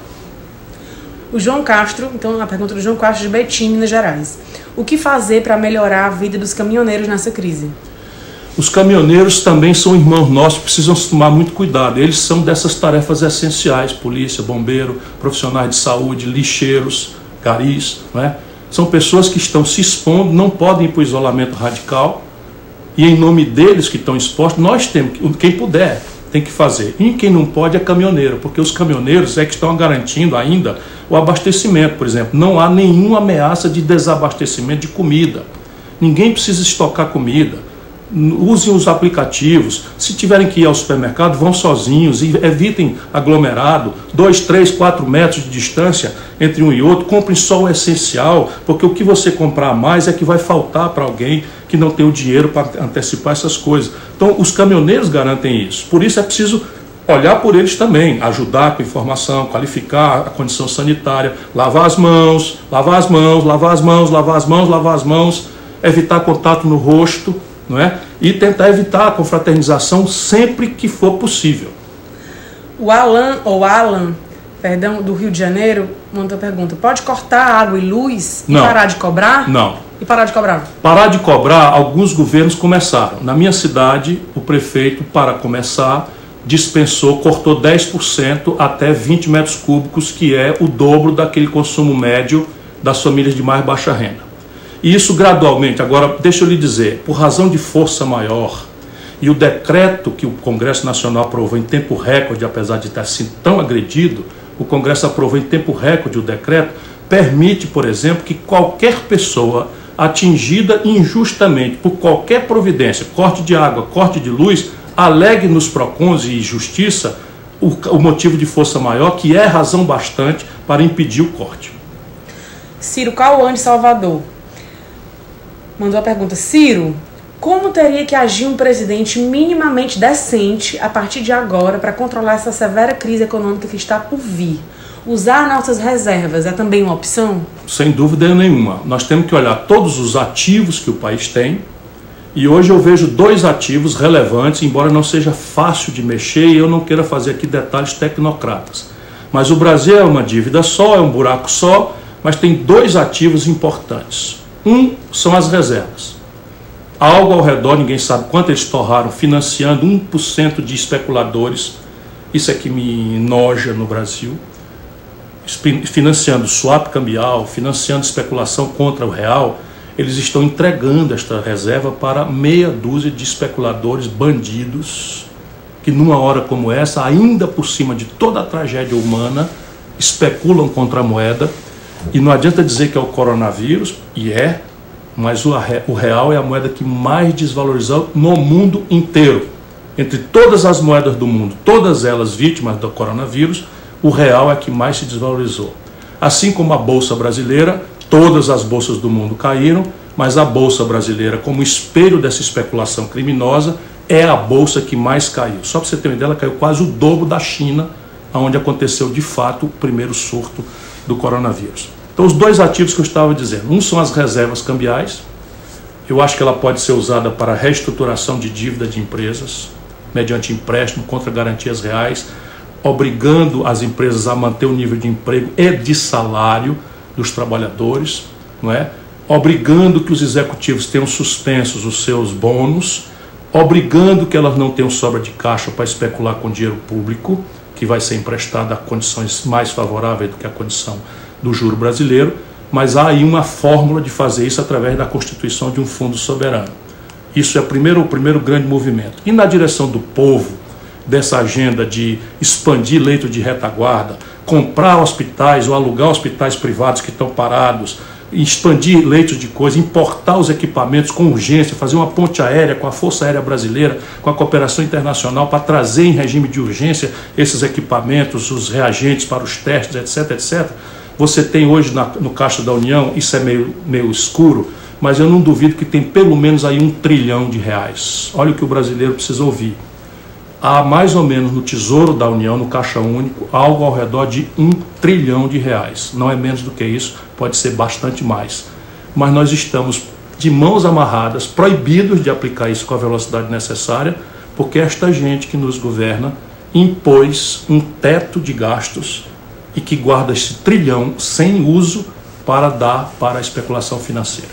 O João Castro, então a pergunta do João Castro de Betim, Minas Gerais. O que fazer para melhorar a vida dos caminhoneiros nessa crise? Os caminhoneiros também são irmãos nossos, precisam tomar muito cuidado. Eles são dessas tarefas essenciais, polícia, bombeiro, profissionais de saúde, lixeiros, garis, não é? São pessoas que estão se expondo, não podem ir para o isolamento radical. E em nome deles que estão expostos, nós temos, quem puder, tem que fazer. E quem não pode é caminhoneiro, porque os caminhoneiros é que estão garantindo ainda o abastecimento, por exemplo. Não há nenhuma ameaça de desabastecimento de comida. Ninguém precisa estocar comida. Usem os aplicativos. Se tiverem que ir ao supermercado, vão sozinhos e evitem aglomerado. Dois, três, quatro metros de distância entre um e outro. Comprem só o essencial, porque o que você comprar a mais é que vai faltar para alguém que não tem o dinheiro para antecipar essas coisas. Então, os caminhoneiros garantem isso. Por isso é preciso olhar por eles também, ajudar com informação, qualificar a condição sanitária, lavar as mãos, lavar as mãos, lavar as mãos, lavar as mãos, lavar as mãos. evitar contato no rosto, não é? E tentar evitar a confraternização sempre que for possível. O Alan, ou Alan, perdão, do Rio de Janeiro, mandou a pergunta: pode cortar água e luz e Não. parar de cobrar? Não. E parar de cobrar? Parar de cobrar, alguns governos começaram. Na minha cidade, o prefeito, para começar, dispensou, cortou dez por cento até vinte metros cúbicos, que é o dobro daquele consumo médio das famílias de mais baixa renda. E isso gradualmente, agora deixa eu lhe dizer, por razão de força maior, e o decreto que o Congresso Nacional aprovou em tempo recorde, apesar de ter sido tão agredido, o Congresso aprovou em tempo recorde o decreto, permite, por exemplo, que qualquer pessoa atingida injustamente por qualquer providência, corte de água, corte de luz, alegue nos PROCONs e Justiça o, o motivo de força maior, que é razão bastante para impedir o corte. Ciro Cauã de Salvador mandou a pergunta: Ciro, como teria que agir um presidente minimamente decente a partir de agora para controlar essa severa crise econômica que está por vir? Usar nossas reservas é também uma opção? Sem dúvida nenhuma. Nós temos que olhar todos os ativos que o país tem, e hoje eu vejo dois ativos relevantes, embora não seja fácil de mexer e eu não queira fazer aqui detalhes tecnocratas. Mas o Brasil é uma dívida só, é um buraco só, mas tem dois ativos importantes. Um são as reservas. Algo ao redor, ninguém sabe quanto eles torraram, financiando um por cento de especuladores. Isso é que me enoja no Brasil. Financiando swap cambial, financiando especulação contra o real. Eles estão entregando esta reserva para meia dúzia de especuladores bandidos, que numa hora como essa, ainda por cima de toda a tragédia humana, especulam contra a moeda. E não adianta dizer que é o coronavírus, e é, mas o, o real é a moeda que mais desvalorizou no mundo inteiro. Entre todas as moedas do mundo, todas elas vítimas do coronavírus, o real é a que mais se desvalorizou. Assim como a Bolsa Brasileira, todas as bolsas do mundo caíram, mas a Bolsa Brasileira, como espelho dessa especulação criminosa, é a bolsa que mais caiu. Só para você ter uma ideia, ela caiu quase o dobro da China, onde aconteceu de fato o primeiro surto do coronavírus. Então, os dois ativos que eu estava dizendo, um são as reservas cambiais. Eu acho que ela pode ser usada para reestruturação de dívida de empresas, mediante empréstimo contra garantias reais, obrigando as empresas a manter o nível de emprego e de salário dos trabalhadores, não é? Obrigando que os executivos tenham suspensos os seus bônus, obrigando que elas não tenham sobra de caixa para especular com dinheiro público, que vai ser emprestado a condições mais favoráveis do que a condição do juro brasileiro, mas há aí uma fórmula de fazer isso através da constituição de um fundo soberano. Isso é primeiro, o primeiro grande movimento. E na direção do povo, dessa agenda de expandir leito de retaguarda, comprar hospitais ou alugar hospitais privados que estão parados, expandir leitos de coisa, importar os equipamentos com urgência, fazer uma ponte aérea com a Força Aérea Brasileira, com a cooperação internacional para trazer em regime de urgência esses equipamentos, os reagentes para os testes, etc, etcétera. Você tem hoje na, no Caixa da União, isso é meio, meio escuro, mas eu não duvido que tem pelo menos aí um trilhão de reais. Olha o que o brasileiro precisa ouvir. Há mais ou menos no Tesouro da União, no Caixa Único, algo ao redor de um trilhão de reais. Não é menos do que isso, pode ser bastante mais. Mas nós estamos de mãos amarradas, proibidos de aplicar isso com a velocidade necessária, porque esta gente que nos governa impôs um teto de gastos e que guarda esse trilhão sem uso para dar para a especulação financeira.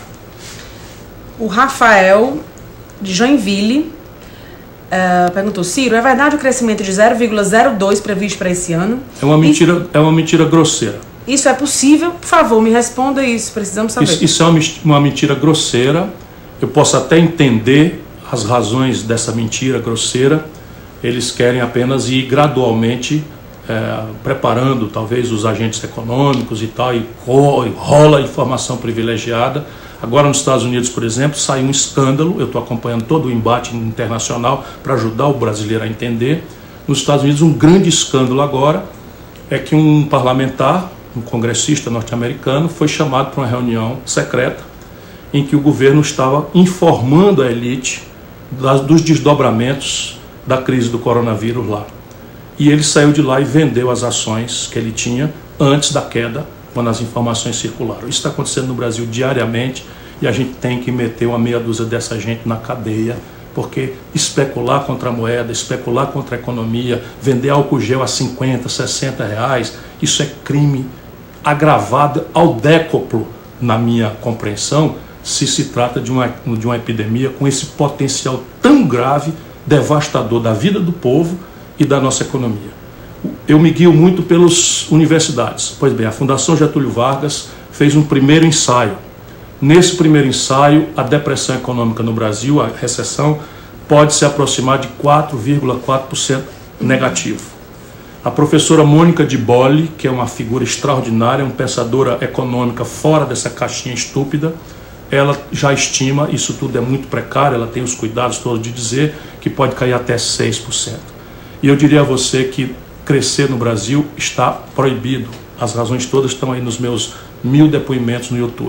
O Rafael, de Joinville, Uh, perguntou: Ciro, é verdade o crescimento de zero vírgula zero dois previsto para esse ano? É uma mentira, isso, é uma mentira grosseira. Isso é possível? Por favor, me responda isso, precisamos saber. Isso, isso é uma, uma mentira grosseira. Eu posso até entender as razões dessa mentira grosseira. Eles querem apenas ir gradualmente é, preparando talvez os agentes econômicos e tal, e rola informação privilegiada. Agora nos Estados Unidos, por exemplo, saiu um escândalo, eu estou acompanhando todo o embate internacional para ajudar o brasileiro a entender. Nos Estados Unidos, um grande escândalo agora é que um parlamentar, um congressista norte-americano, foi chamado para uma reunião secreta em que o governo estava informando a elite das, dos desdobramentos da crise do coronavírus lá. E ele saiu de lá e vendeu as ações que ele tinha antes da queda, quando as informações circularam. Isso está acontecendo no Brasil diariamente e a gente tem que meter uma meia dúzia dessa gente na cadeia, porque especular contra a moeda, especular contra a economia, vender álcool gel a cinquenta, sessenta reais, isso é crime agravado ao décuplo, na minha compreensão, se se trata de uma, de uma epidemia com esse potencial tão grave, devastador da vida do povo e da nossa economia. Eu me guio muito pelas universidades. Pois bem, a Fundação Getúlio Vargas fez um primeiro ensaio. Nesse primeiro ensaio, a depressão econômica no Brasil, a recessão, pode se aproximar de quatro vírgula quatro por cento negativo. A professora Mônica de Bolle, que é uma figura extraordinária, uma pensadora econômica fora dessa caixinha estúpida, ela já estima, isso tudo é muito precário, ela tem os cuidados todos de dizer que pode cair até seis por cento. E eu diria a você que crescer no Brasil está proibido. As razões todas estão aí nos meus mil depoimentos no YouTube.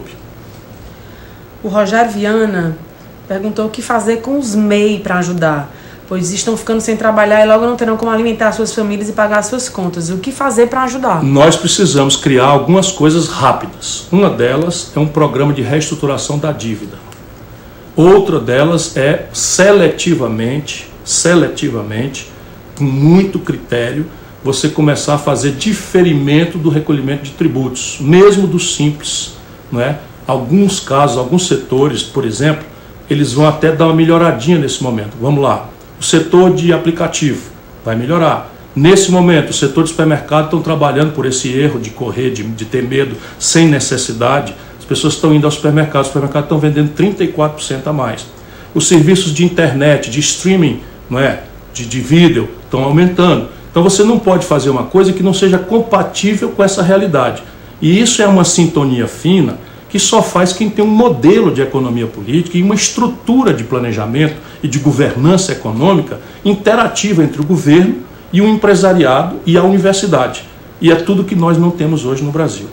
O Rogério Viana perguntou o que fazer com os M E I para ajudar, pois estão ficando sem trabalhar e logo não terão como alimentar suas famílias e pagar suas contas. O que fazer para ajudar? Nós precisamos criar algumas coisas rápidas. Uma delas é um programa de reestruturação da dívida. Outra delas é seletivamente, seletivamente, com muito critério, você começar a fazer diferimento do recolhimento de tributos, mesmo do simples, não é? Alguns casos, alguns setores, por exemplo, eles vão até dar uma melhoradinha nesse momento. Vamos lá. O setor de aplicativo vai melhorar. Nesse momento, o setor de supermercado estão trabalhando por esse erro de correr, de, de ter medo, sem necessidade. As pessoas estão indo ao supermercado, os supermercados estão vendendo trinta e quatro por cento a mais. Os serviços de internet, de streaming, não é? de, de vídeo, estão aumentando. Então você não pode fazer uma coisa que não seja compatível com essa realidade. E isso é uma sintonia fina que só faz quem tem um modelo de economia política e uma estrutura de planejamento e de governança econômica interativa entre o governo e o empresariado e a universidade. E é tudo que nós não temos hoje no Brasil.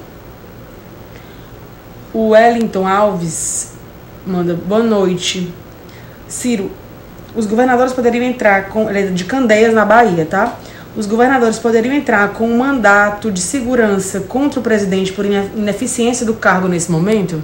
O Wellington Alves manda, boa noite. Ciro, os governadores poderiam entrar com, ele é de Candeias, na Bahia, tá? Os governadores poderiam entrar com um mandato de segurança contra o presidente por ineficiência do cargo nesse momento?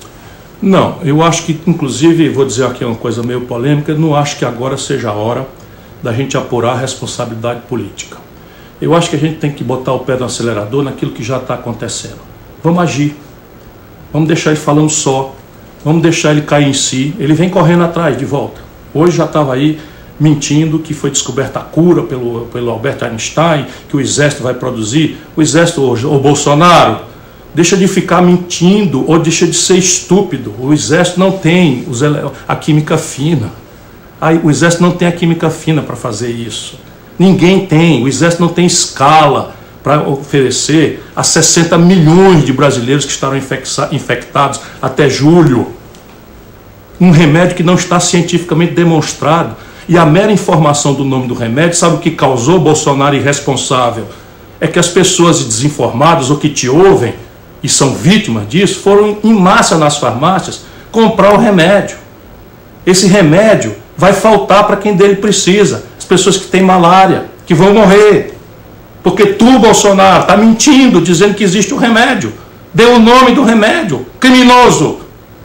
Não, eu acho que, inclusive, vou dizer aqui uma coisa meio polêmica, não acho que agora seja a hora da gente apurar a responsabilidade política. Eu acho que a gente tem que botar o pé no acelerador naquilo que já está acontecendo. Vamos agir, vamos deixar ele falando só, vamos deixar ele cair em si, ele vem correndo atrás de volta. Hoje já estava aí mentindo que foi descoberta a cura pelo, pelo Albert Einstein, que o exército vai produzir. O exército, o, o Bolsonaro, deixa de ficar mentindo ou deixa de ser estúpido. O exército não tem os, a química fina. Aí, o exército não tem a química fina para fazer isso. Ninguém tem. O exército não tem escala para oferecer a sessenta milhões de brasileiros que estarão infectados até julho. Um remédio que não está cientificamente demonstrado. E a mera informação do nome do remédio, sabe o que causou Bolsonaro irresponsável? É que as pessoas desinformadas ou que te ouvem e são vítimas disso, foram em massa nas farmácias comprar o remédio. Esse remédio vai faltar para quem dele precisa. As pessoas que têm malária, que vão morrer. Porque tu, Bolsonaro, está mentindo, dizendo que existe um remédio. Deu o nome do remédio, criminoso.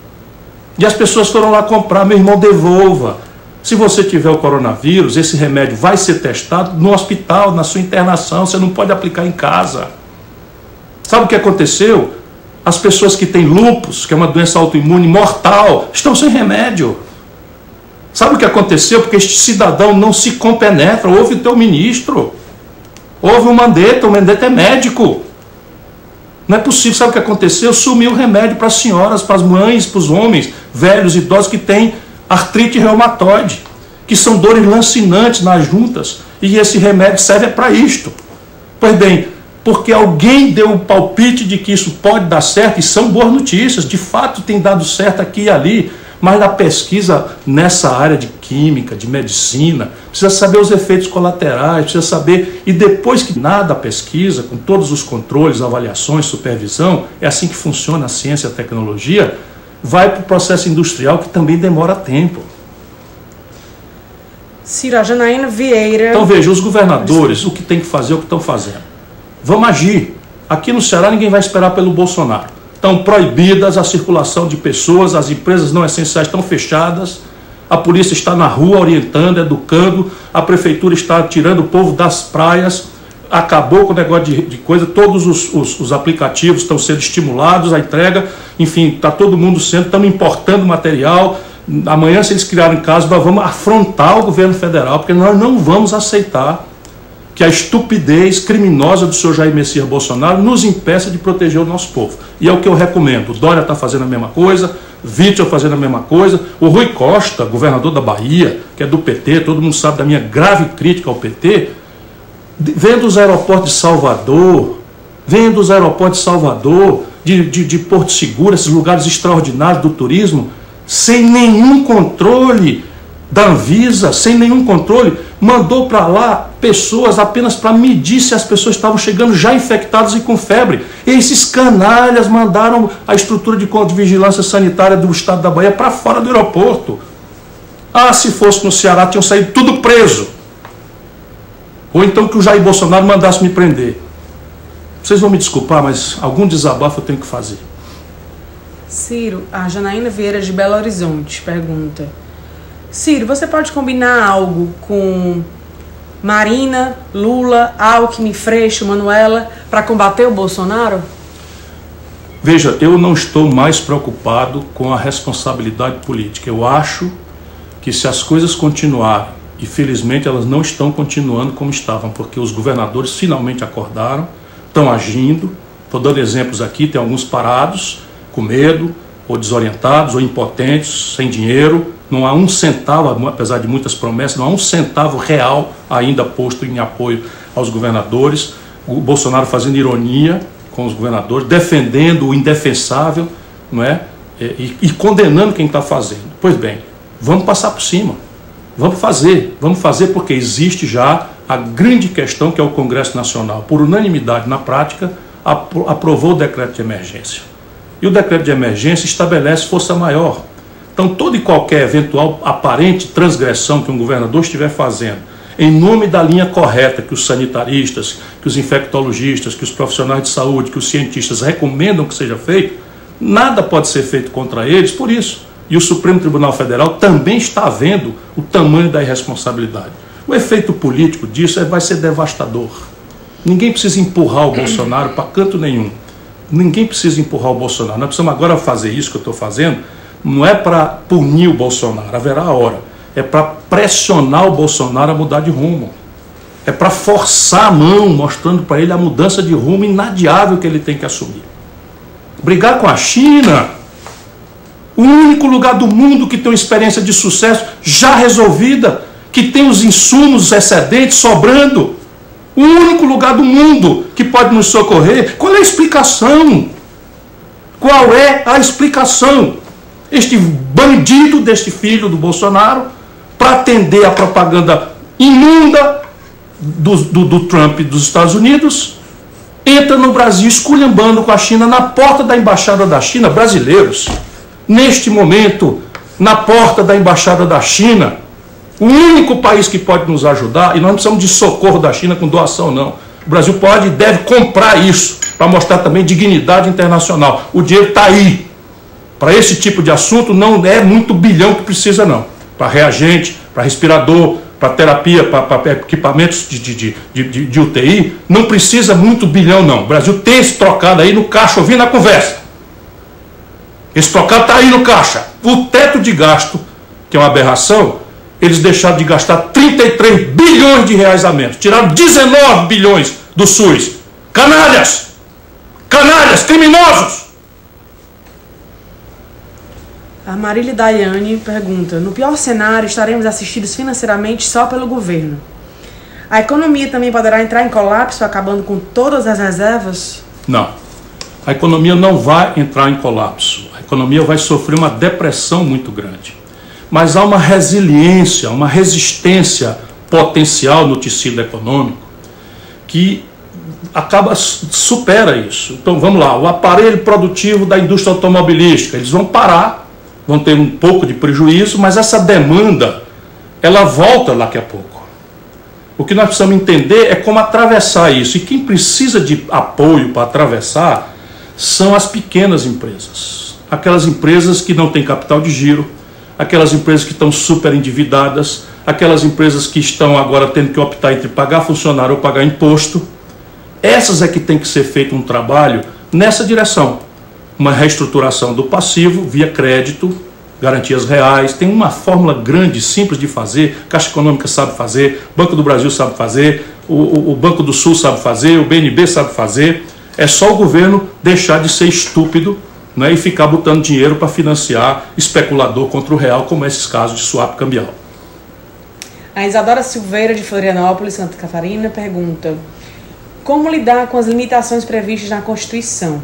E as pessoas foram lá comprar, meu irmão, devolva. Se você tiver o coronavírus, esse remédio vai ser testado no hospital, na sua internação, você não pode aplicar em casa. Sabe o que aconteceu? As pessoas que têm lúpus, que é uma doença autoimune mortal, estão sem remédio. Sabe o que aconteceu? Porque este cidadão não se compenetra. Ouve o teu ministro. Ouve o Mandetta, o Mandetta é médico. Não é possível. Sabe o que aconteceu? Sumiu o remédio para as senhoras, para as mães, para os homens, velhos, idosos que têm artrite reumatoide, que são dores lancinantes nas juntas, e esse remédio serve para isto. Pois bem, porque alguém deu o palpite de que isso pode dar certo, e são boas notícias, de fato tem dado certo aqui e ali, mas na pesquisa nessa área de química, de medicina, precisa saber os efeitos colaterais, precisa saber, e depois que nada a pesquisa, com todos os controles, avaliações, supervisão, é assim que funciona a ciência e a tecnologia, vai para o processo industrial que também demora tempo. Ciro, a Janaína Vieira... Então veja, os governadores, o que tem que fazer é o que estão fazendo. Vamos agir. Aqui no Ceará ninguém vai esperar pelo Bolsonaro. estão proibidas a circulação de pessoas, as empresas não essenciais estão fechadas, a polícia está na rua orientando, educando, a prefeitura está tirando o povo das praias, acabou com o negócio de, de coisa, todos os, os, os aplicativos estão sendo estimulados, a entrega, enfim, está todo mundo sendo, estamos importando material. Amanhã, se eles criarem caso, nós vamos afrontar o governo federal, porque nós não vamos aceitar que a estupidez criminosa do senhor Jair Messias Bolsonaro nos impeça de proteger o nosso povo. E é o que eu recomendo. O Dória está fazendo a mesma coisa, Witzel fazendo a mesma coisa, o Rui Costa, governador da Bahia, que é do P T, todo mundo sabe da minha grave crítica ao P T, vendo os aeroportos de Salvador, vendo os aeroportos de Salvador, de, de, de Porto Seguro, esses lugares extraordinários do turismo, sem nenhum controle da Anvisa, sem nenhum controle, mandou para lá pessoas apenas para medir se as pessoas estavam chegando já infectadas e com febre. E esses canalhas mandaram a estrutura de, de vigilância sanitária do estado da Bahia para fora do aeroporto. Ah, se fosse no Ceará, tinham saído tudo preso. Ou então que o Jair Bolsonaro mandasse me prender. Vocês vão me desculpar, mas algum desabafo eu tenho que fazer. Ciro, a Janaína Vieira de Belo Horizonte pergunta: Ciro, você pode combinar algo com Marina, Lula, Alckmin, Freixo, Manuela para combater o Bolsonaro? Veja, eu não estou mais preocupado com a responsabilidade política. Eu acho que se as coisas continuarem, e felizmente elas não estão continuando como estavam, porque os governadores finalmente acordaram, estão agindo. Estou dando exemplos aqui, tem alguns parados, com medo, ou desorientados, ou impotentes, sem dinheiro. Não há um centavo, apesar de muitas promessas, não há um centavo real ainda posto em apoio aos governadores. O Bolsonaro fazendo ironia com os governadores, defendendo o indefensável, não é? E, e condenando quem está fazendo. Pois bem, vamos passar por cima. Vamos fazer, vamos fazer porque existe já a grande questão que é o Congresso Nacional, por unanimidade na prática, aprovou o decreto de emergência. E o decreto de emergência estabelece força maior. Então, toda e qualquer eventual aparente transgressão que um governador estiver fazendo, em nome da linha correta que os sanitaristas, que os infectologistas, que os profissionais de saúde, que os cientistas recomendam que seja feito, nada pode ser feito contra eles por isso. E o Supremo Tribunal Federal também está vendo o tamanho da irresponsabilidade. O efeito político disso é, vai ser devastador. Ninguém precisa empurrar o Bolsonaro para canto nenhum. Ninguém precisa empurrar o Bolsonaro. Nós precisamos agora fazer isso que eu estou fazendo, não é para punir o Bolsonaro, haverá a hora. É para pressionar o Bolsonaro a mudar de rumo. É para forçar a mão, mostrando para ele a mudança de rumo inadiável que ele tem que assumir. Brigar com a China, o único lugar do mundo que tem uma experiência de sucesso já resolvida, que tem os insumos excedentes sobrando. O único lugar do mundo que pode nos socorrer. Qual é a explicação? Qual é a explicação? Este bandido deste filho do Bolsonaro, para atender a propaganda imunda do, do, do Trump dos Estados Unidos, entra no Brasil esculhambando com a China na porta da Embaixada da China. Brasileiros, neste momento, na porta da Embaixada da China, o único país que pode nos ajudar, e nós não precisamos de socorro da China com doação, não. O Brasil pode e deve comprar isso, para mostrar também dignidade internacional. O dinheiro está aí. Para esse tipo de assunto não é muito bilhão que precisa, não. Para reagente, para respirador, para terapia, para equipamentos de, de, de, de, de U T I, não precisa muito bilhão, não. O Brasil tem esse trocado aí no caixa, ouvindo a conversa. Esse trocado está aí no caixa. O teto de gasto, que é uma aberração, eles deixaram de gastar trinta e três bilhões de reais a menos. Tiraram dezenove bilhões do SUS. Canalhas! Canalhas! Criminosos! A Marília Daiane pergunta: no pior cenário, estaremos assistidos financeiramente só pelo governo. A economia também poderá entrar em colapso, acabando com todas as reservas? Não. A economia não vai entrar em colapso. A economia vai sofrer uma depressão muito grande. Mas há uma resiliência, uma resistência potencial no tecido econômico que acaba, supera isso. Então vamos lá, o aparelho produtivo da indústria automobilística, eles vão parar, vão ter um pouco de prejuízo, mas essa demanda, ela volta daqui a pouco. O que nós precisamos entender é como atravessar isso. E quem precisa de apoio para atravessar são as pequenas empresas. Aquelas empresas que não têm capital de giro, aquelas empresas que estão super endividadas, aquelas empresas que estão agora tendo que optar entre pagar funcionário ou pagar imposto. Essas é que tem que ser feito um trabalho nessa direção. Uma reestruturação do passivo via crédito, garantias reais. Tem uma fórmula grande, simples de fazer. Caixa Econômica sabe fazer, Banco do Brasil sabe fazer, o, o, o Banco do Sul sabe fazer, o B N B sabe fazer. É só o governo deixar de ser estúpido, né, e ficar botando dinheiro para financiar especulador contra o real, como esses casos de swap cambial. A Isadora Silveira, de Florianópolis, Santa Catarina, pergunta: como lidar com as limitações previstas na Constituição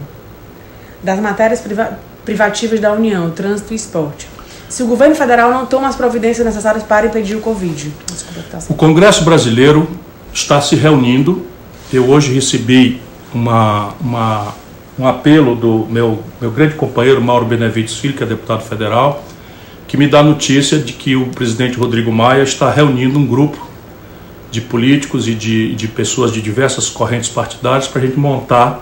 das matérias priva privativas da União, trânsito e esporte, se o governo federal não toma as providências necessárias para impedir o Covid? Desculpa, o Congresso Brasileiro está se reunindo. Eu hoje recebi uma, uma, um apelo do meu, meu grande companheiro Mauro Benevides Filho, que é deputado federal, que me dá notícia de que o presidente Rodrigo Maia está reunindo um grupo de políticos e de, de pessoas de diversas correntes partidárias para a gente montar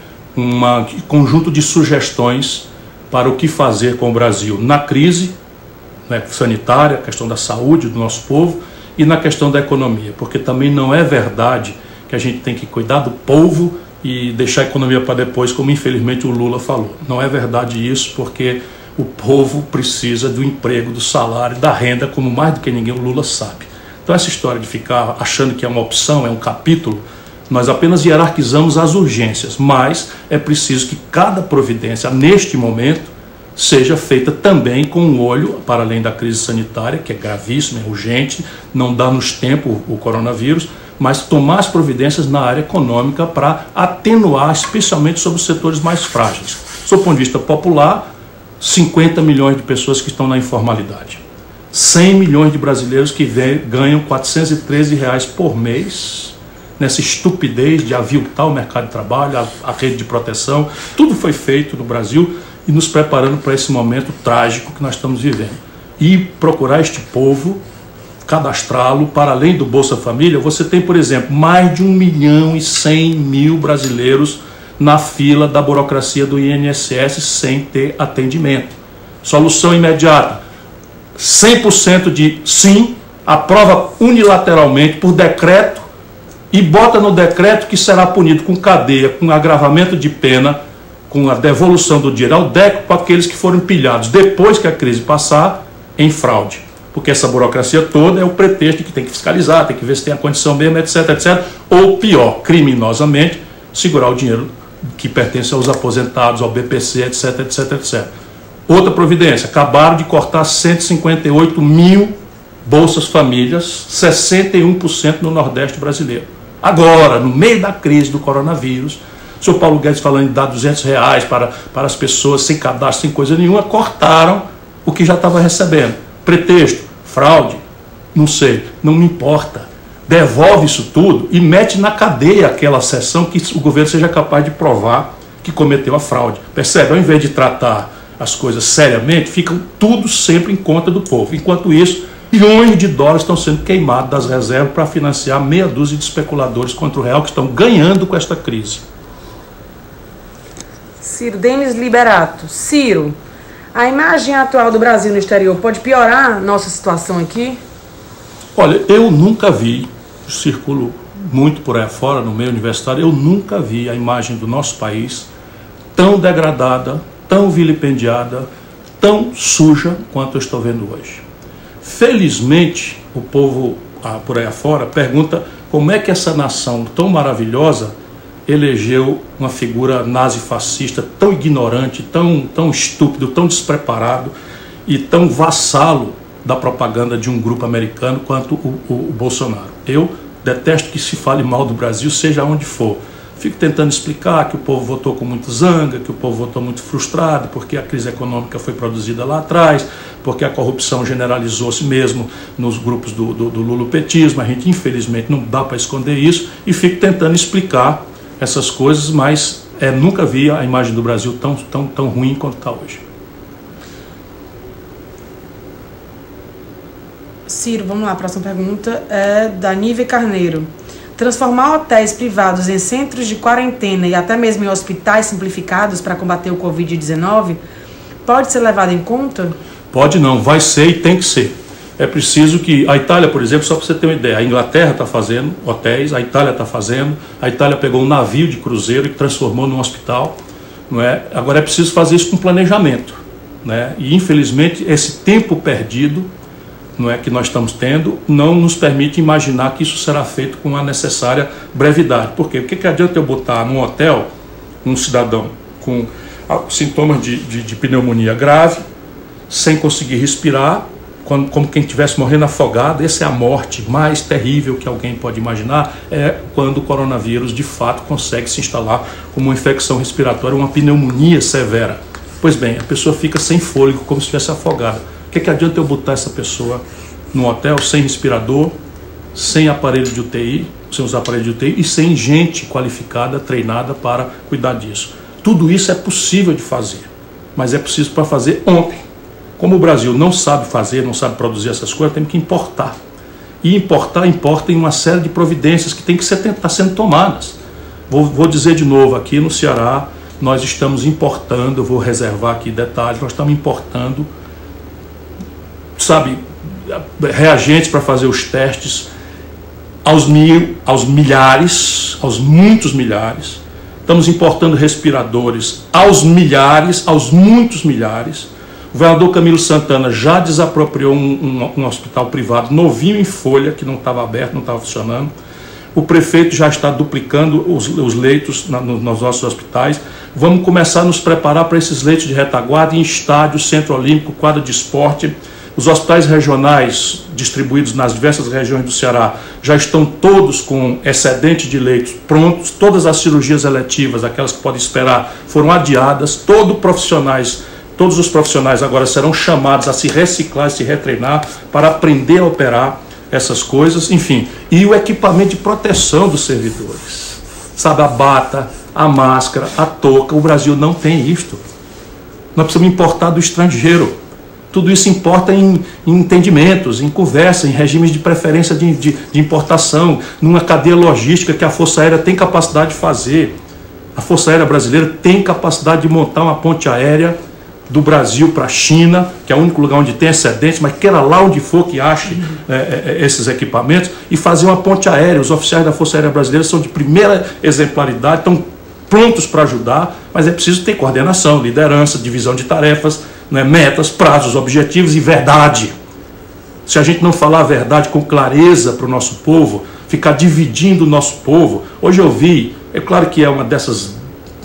um conjunto de sugestões para o que fazer com o Brasil na crise, né, sanitária, questão da saúde do nosso povo, e na questão da economia, porque também não é verdade que a gente tem que cuidar do povo e deixar a economia para depois, como infelizmente o Lula falou. Não é verdade isso, porque o povo precisa do emprego, do salário, da renda, como mais do que ninguém o Lula sabe. Então essa história de ficar achando que é uma opção, é um capítulo, nós apenas hierarquizamos as urgências, mas é preciso que cada providência, neste momento, seja feita também com um olho, para além da crise sanitária, que é gravíssima, é urgente, não dá-nos tempo o coronavírus, mas tomar as providências na área econômica para atenuar, especialmente sobre os setores mais frágeis. Do ponto de vista popular, cinquenta milhões de pessoas que estão na informalidade, cem milhões de brasileiros que ganham quatrocentos e treze reais por mês, nessa estupidez de aviltar o mercado de trabalho, a, a rede de proteção. Tudo foi feito no Brasil e nos preparando para esse momento trágico que nós estamos vivendo. E procurar este povo, cadastrá-lo para além do Bolsa Família. Você tem, por exemplo, mais de um milhão e cem mil brasileiros na fila da burocracia do I N S S sem ter atendimento. Solução imediata: cem por cento de sim, aprova unilateralmente por decreto e bota no decreto que será punido com cadeia, com agravamento de pena, com a devolução do dinheiro ao D E C para aqueles que foram pilhados depois que a crise passar em fraude. Porque essa burocracia toda é o pretexto de que tem que fiscalizar, tem que ver se tem a condição mesmo, etc, etcétera. Ou pior, criminosamente, segurar o dinheiro que pertence aos aposentados, ao B P C, etc, etc, etcétera. Outra providência: acabaram de cortar cento e cinquenta e oito mil Bolsas Famílias, sessenta e um por cento no Nordeste brasileiro. Agora, no meio da crise do coronavírus, o senhor Paulo Guedes falando em dar duzentos reais para, para as pessoas sem cadastro, sem coisa nenhuma, cortaram o que já estava recebendo. Pretexto, fraude, não sei, não me importa. Devolve isso tudo e mete na cadeia aquela seção que o governo seja capaz de provar que cometeu a fraude. Percebe? Ao invés de tratar as coisas seriamente, ficam tudo sempre em conta do povo. Enquanto isso, bilhões de dólares estão sendo queimados das reservas para financiar meia dúzia de especuladores contra o real que estão ganhando com esta crise. Ciro Denis Liberato. Ciro, a imagem atual do Brasil no exterior pode piorar nossa situação aqui? Olha, eu nunca vi, circulo muito por aí fora, no meio universitário, eu nunca vi a imagem do nosso país tão degradada, tão vilipendiada, tão suja quanto eu estou vendo hoje. Felizmente, o povo ah, por aí afora pergunta como é que essa nação tão maravilhosa elegeu uma figura nazi-fascista tão ignorante, tão, tão estúpido, tão despreparado e tão vassalo da propaganda de um grupo americano quanto o, o, o Bolsonaro. Eu detesto que se fale mal do Brasil, seja onde for. Fico tentando explicar que o povo votou com muito zanga, que o povo votou muito frustrado, porque a crise econômica foi produzida lá atrás, porque a corrupção generalizou-se mesmo nos grupos do, do, do lulopetismo. A gente, infelizmente, não dá para esconder isso, e fico tentando explicar essas coisas, mas é, nunca vi a imagem do Brasil tão, tão, tão ruim quanto está hoje. Ciro, vamos lá, a próxima pergunta é da Nive Carneiro. Transformar hotéis privados em centros de quarentena e até mesmo em hospitais simplificados para combater o covid dezenove pode ser levado em conta? Pode não, vai ser e tem que ser. É preciso que a Itália, por exemplo, só para você ter uma ideia, a Inglaterra está fazendo hotéis, a Itália está fazendo, a Itália pegou um navio de cruzeiro e transformou num hospital, não é? Agora é preciso fazer isso com planejamento, né? E infelizmente esse tempo perdido, não é, que nós estamos tendo, não nos permite imaginar que isso será feito com a necessária brevidade. Por quê? O que, que adianta eu botar num hotel um cidadão com sintomas de, de, de pneumonia grave, sem conseguir respirar, como, como quem estivesse morrendo afogado? Essa é a morte mais terrível que alguém pode imaginar, é quando o coronavírus de fato consegue se instalar como uma infecção respiratória, uma pneumonia severa. Pois bem, a pessoa fica sem fôlego, como se estivesse afogada. O que, que adianta eu botar essa pessoa no hotel sem respirador, sem aparelho de U T I, sem os aparelhos de U T I e sem gente qualificada, treinada para cuidar disso? Tudo isso é possível de fazer, mas é preciso para fazer ontem. Como o Brasil não sabe fazer, não sabe produzir essas coisas, temos que importar. E importar, importa em uma série de providências que tem que ser, estar sendo tomadas. Vou, vou dizer de novo, aqui no Ceará, nós estamos importando, eu vou reservar aqui detalhes, nós estamos importando, sabe, reagentes para fazer os testes aos mil, aos milhares, aos muitos milhares. Estamos importando respiradores aos milhares, aos muitos milhares. O governador Camilo Santana já desapropriou um, um, um hospital privado novinho em folha, que não estava aberto, não estava funcionando. O prefeito já está duplicando os, os leitos na, no, nos nossos hospitais. Vamos começar a nos preparar para esses leitos de retaguarda em estádio, centro olímpico, quadra de esporte. Os hospitais regionais distribuídos nas diversas regiões do Ceará já estão todos com excedente de leitos prontos. Todas as cirurgias eletivas, aquelas que podem esperar, foram adiadas. Todo profissionais, todos os profissionais agora serão chamados a se reciclar, a se retreinar para aprender a operar essas coisas, enfim. E o equipamento de proteção dos servidores. Sabe, a bata, a máscara, a touca. O Brasil não tem isto. Nós precisamos importar do estrangeiro. Tudo isso importa em, em entendimentos, em conversa, em regimes de preferência de, de, de importação, numa cadeia logística que a Força Aérea tem capacidade de fazer. A Força Aérea Brasileira tem capacidade de montar uma ponte aérea do Brasil para a China, que é o único lugar onde tem excedente, mas queira lá onde for que ache é, é, esses equipamentos, e fazer uma ponte aérea. Os oficiais da Força Aérea Brasileira são de primeira exemplaridade, estão prontos para ajudar, mas é preciso ter coordenação, liderança, divisão de tarefas, né, metas, prazos, objetivos e verdade. Se a gente não falar a verdade com clareza para o nosso povo, ficar dividindo o nosso povo. Hoje eu vi, é claro que é uma dessas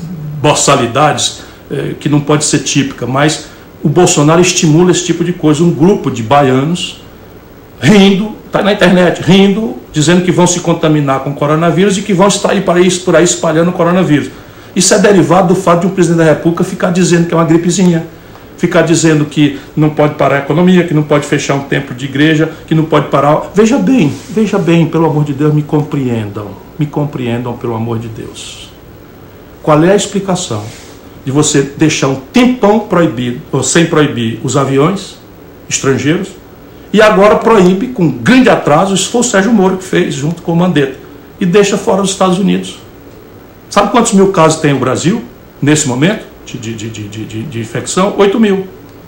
boçalidades é, que não pode ser típica, mas o Bolsonaro estimula esse tipo de coisa. Um grupo de baianos rindo, está na internet, rindo, dizendo que vão se contaminar com o coronavírus e que vão estar aí por aí, por aí espalhando o coronavírus. Isso é derivado do fato de um presidente da República ficar dizendo que é uma gripezinha, ficar dizendo que não pode parar a economia, que não pode fechar um templo de igreja, que não pode parar... Veja bem, veja bem, pelo amor de Deus, me compreendam, me compreendam, pelo amor de Deus. Qual é a explicação de você deixar um tempão proibido, ou sem proibir os aviões estrangeiros, e agora proíbe, com grande atraso, isso foi o Sérgio Moro que fez, junto com o Mandetta, e deixa fora os Estados Unidos. Sabe quantos mil casos tem o Brasil, nesse momento? De, de, de, de, de, de infecção, oito mil.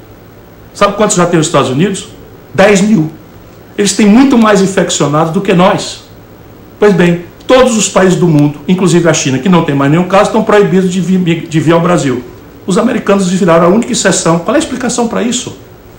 Sabe quantos já tem os Estados Unidos? dez mil. Eles têm muito mais infeccionados do que nós. Pois bem, todos os países do mundo, inclusive a China, que não tem mais nenhum caso, estão proibidos de vir, de vir ao Brasil. Os americanos viraram a única exceção. Qual é a explicação para isso?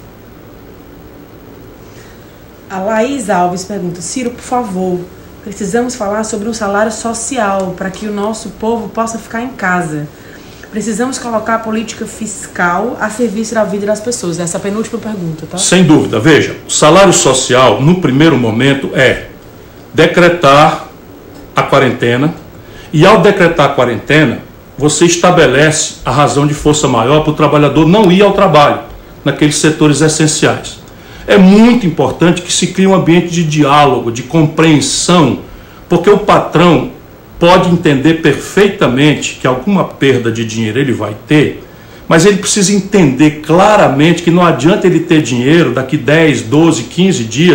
A Laís Alves pergunta: Ciro, por favor, precisamos falar sobre um salário social para que o nosso povo possa ficar em casa. Precisamos colocar a política fiscal a serviço da vida das pessoas. Essa é a penúltima pergunta, tá? Sem dúvida. Veja, o salário social, no primeiro momento, é decretar a quarentena. E ao decretar a quarentena, você estabelece a razão de força maior para o trabalhador não ir ao trabalho, naqueles setores essenciais. É muito importante que se crie um ambiente de diálogo, de compreensão, porque o patrão pode entender perfeitamente que alguma perda de dinheiro ele vai ter, mas ele precisa entender claramente que não adianta ele ter dinheiro daqui dez, doze, quinze dias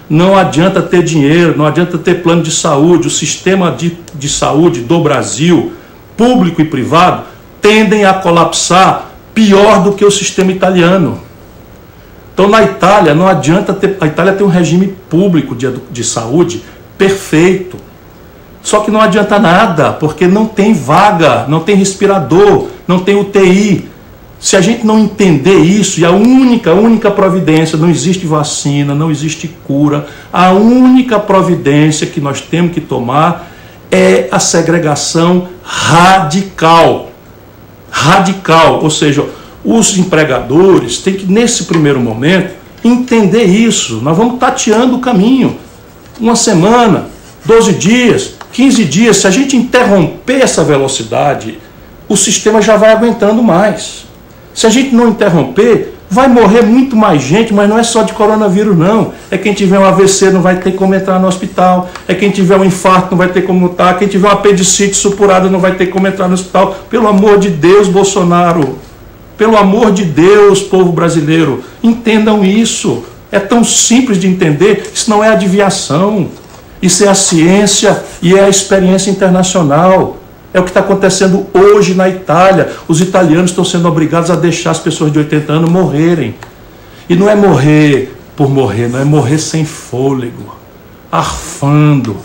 Não adianta ter dinheiro, não adianta ter plano de saúde. O sistema de, de saúde do Brasil, público e privado, tendem a colapsar pior do que o sistema italiano. Então, na Itália, não adianta ter... A Itália tem um regime público de, de saúde perfeito. Só que não adianta nada, porque não tem vaga, não tem respirador, não tem U T I. Se a gente não entender isso, e a única, única providência, não existe vacina, não existe cura, a única providência que nós temos que tomar é a segregação radical. Radical, ou seja, os empregadores têm que, nesse primeiro momento, entender isso. Nós vamos tateando o caminho. Uma semana, doze dias, quinze dias, se a gente interromper essa velocidade, o sistema já vai aguentando mais. Se a gente não interromper, vai morrer muito mais gente, mas não é só de coronavírus, não. É quem tiver um A V C não vai ter como entrar no hospital, é quem tiver um infarto não vai ter como estar, quem tiver uma apendicite supurada não vai ter como entrar no hospital. Pelo amor de Deus, Bolsonaro, pelo amor de Deus, povo brasileiro, entendam isso. É tão simples de entender, isso não é adivinhação, isso é a ciência e é a experiência internacional. É o que está acontecendo hoje na Itália. Os italianos estão sendo obrigados a deixar as pessoas de oitenta anos morrerem. E não é morrer por morrer, não é morrer sem fôlego, arfando,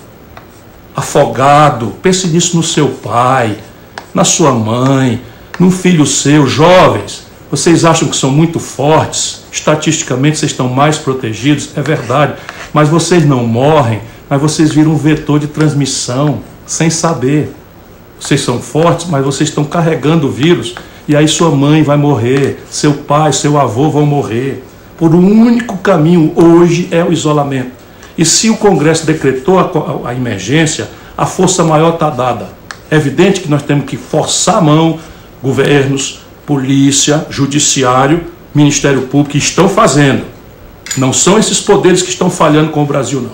afogado. Pense nisso no seu pai, na sua mãe, num filho seu. Jovens, vocês acham que são muito fortes, estatisticamente vocês estão mais protegidos, é verdade, mas vocês não morrem, mas vocês viram um vetor de transmissão, sem saber. Vocês são fortes, mas vocês estão carregando o vírus, e aí sua mãe vai morrer, seu pai, seu avô vão morrer. Por um único caminho hoje é o isolamento. E se o Congresso decretou a, a emergência, a força maior está dada. É evidente que nós temos que forçar a mão, governos, polícia, judiciário, Ministério Público, que estão fazendo. Não são esses poderes que estão falhando com o Brasil, não.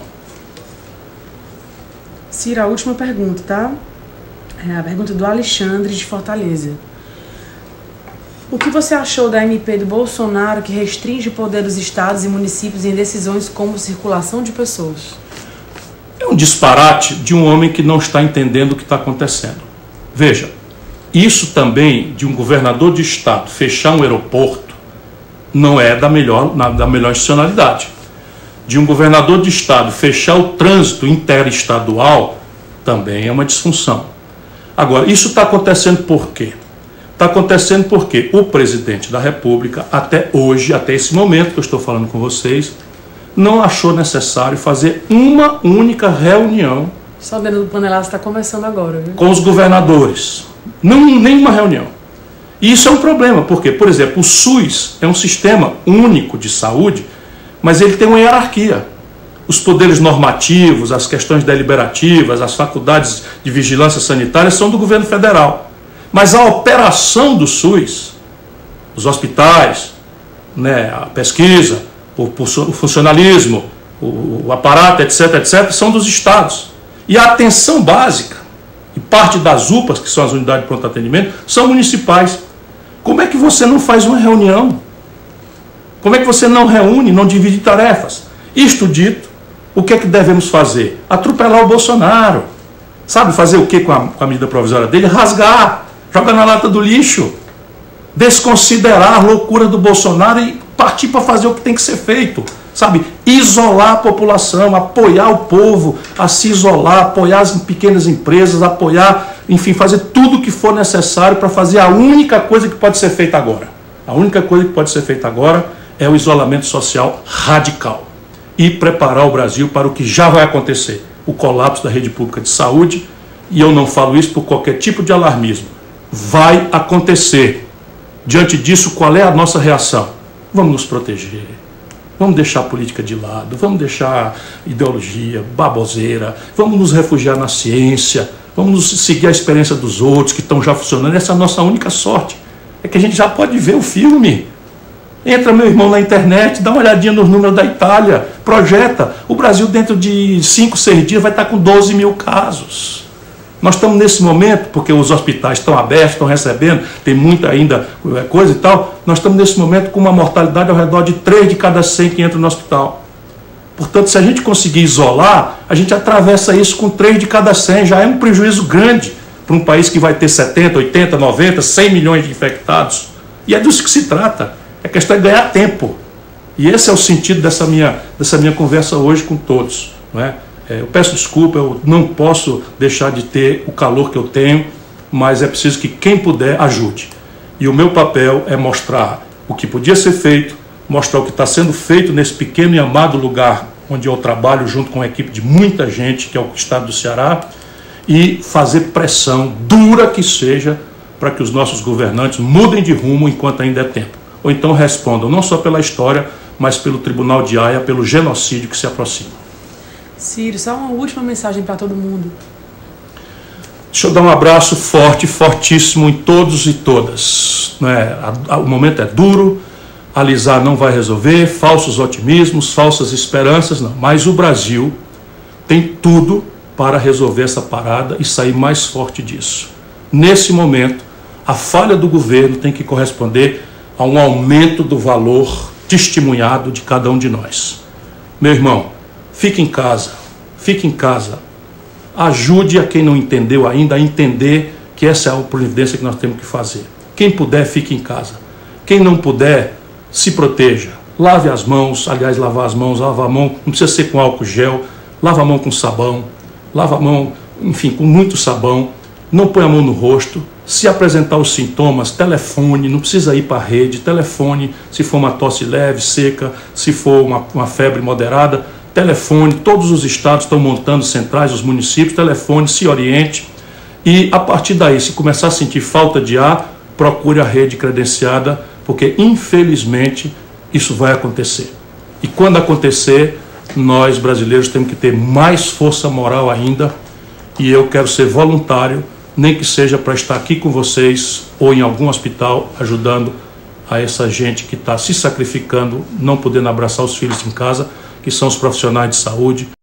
Ciro, a última pergunta, tá? É a pergunta do Alexandre de Fortaleza. O que você achou da M P do Bolsonaro que restringe o poder dos estados e municípios em decisões como circulação de pessoas? É um disparate de um homem que não está entendendo o que está acontecendo. Veja, isso também de um governador de estado fechar um aeroporto não é da melhor, da melhor institucionalidade. De um governador de estado fechar o trânsito interestadual também é uma disfunção. Agora, isso está acontecendo por quê? Está acontecendo porque o presidente da República, até hoje, até esse momento que eu estou falando com vocês, não achou necessário fazer uma única reunião. Sabendo do panelaço está começando agora, viu? Com os governadores. Não, nenhuma reunião. E isso é um problema, porque, por exemplo, o SUS é um sistema único de saúde, mas ele tem uma hierarquia. Os poderes normativos, as questões deliberativas, as faculdades de vigilância sanitária são do governo federal. Mas a operação do SUS, os hospitais, né, a pesquisa, o, o funcionalismo, o, o aparato, etc, etc, são dos estados. E a atenção básica, e parte das U P As, que são as unidades de pronto atendimento, são municipais. Como é que você não faz uma reunião? Como é que você não reúne, não divide tarefas? Isto dito, o que é que devemos fazer? Atropelar o Bolsonaro. Sabe fazer o que com a, com a medida provisória dele? Rasgar, jogar na lata do lixo, desconsiderar a loucura do Bolsonaro e partir para fazer o que tem que ser feito. Sabe? Isolar a população, apoiar o povo a se isolar, apoiar as pequenas empresas, apoiar, enfim, fazer tudo o que for necessário para fazer a única coisa que pode ser feita agora. A única coisa que pode ser feita agora é o isolamento social radical. E preparar o Brasil para o que já vai acontecer, o colapso da rede pública de saúde, e eu não falo isso por qualquer tipo de alarmismo. Vai acontecer. Diante disso, qual é a nossa reação? Vamos nos proteger, vamos deixar a política de lado, vamos deixar ideologia, baboseira, vamos nos refugiar na ciência, vamos seguir a experiência dos outros que estão já funcionando. Essa é a nossa única sorte, é que a gente já pode ver o filme. Entra, meu irmão, na internet, dá uma olhadinha nos números da Itália, projeta. O Brasil, dentro de cinco, seis dias, vai estar com doze mil casos. Nós estamos nesse momento, porque os hospitais estão abertos, estão recebendo, tem muita ainda coisa e tal, nós estamos nesse momento com uma mortalidade ao redor de três de cada cem que entram no hospital. Portanto, se a gente conseguir isolar, a gente atravessa isso com três de cada cem, já é um prejuízo grande para um país que vai ter setenta, oitenta, noventa, cem milhões de infectados. E é disso que se trata. A questão é ganhar tempo. E esse é o sentido dessa minha, dessa minha conversa hoje com todos. Não é? É, eu peço desculpa, eu não posso deixar de ter o calor que eu tenho, mas é preciso que quem puder ajude. E o meu papel é mostrar o que podia ser feito, mostrar o que está sendo feito nesse pequeno e amado lugar onde eu trabalho junto com uma equipe de muita gente, que é o estado do Ceará, e fazer pressão, dura que seja, para que os nossos governantes mudem de rumo enquanto ainda é tempo. Ou então respondam, não só pela história, mas pelo Tribunal de Haia, pelo genocídio que se aproxima. Ciro, só uma última mensagem para todo mundo. Deixa eu dar um abraço forte, fortíssimo em todos e todas. Né? O momento é duro, alisar não vai resolver, falsos otimismos, falsas esperanças, não. Mas o Brasil tem tudo para resolver essa parada e sair mais forte disso. Nesse momento, a falha do governo tem que corresponder a um aumento do valor testemunhado de cada um de nós. Meu irmão, fique em casa, fique em casa. Ajude a quem não entendeu ainda a entender que essa é a providência que nós temos que fazer. Quem puder, fique em casa. Quem não puder, se proteja. Lave as mãos, aliás, lavar as mãos, lava a mão, não precisa ser com álcool gel, lava a mão com sabão, lava a mão, enfim, com muito sabão, não põe a mão no rosto. Se apresentar os sintomas, telefone, não precisa ir para a rede, telefone, se for uma tosse leve, seca, se for uma, uma febre moderada, telefone, todos os estados estão montando centrais, os municípios, telefone, se oriente. E a partir daí, se começar a sentir falta de ar, procure a rede credenciada, porque infelizmente isso vai acontecer. E quando acontecer, nós brasileiros temos que ter mais força moral ainda, e eu quero ser voluntário, nem que seja para estar aqui com vocês ou em algum hospital ajudando a essa gente que está se sacrificando, não podendo abraçar os filhos em casa, que são os profissionais de saúde,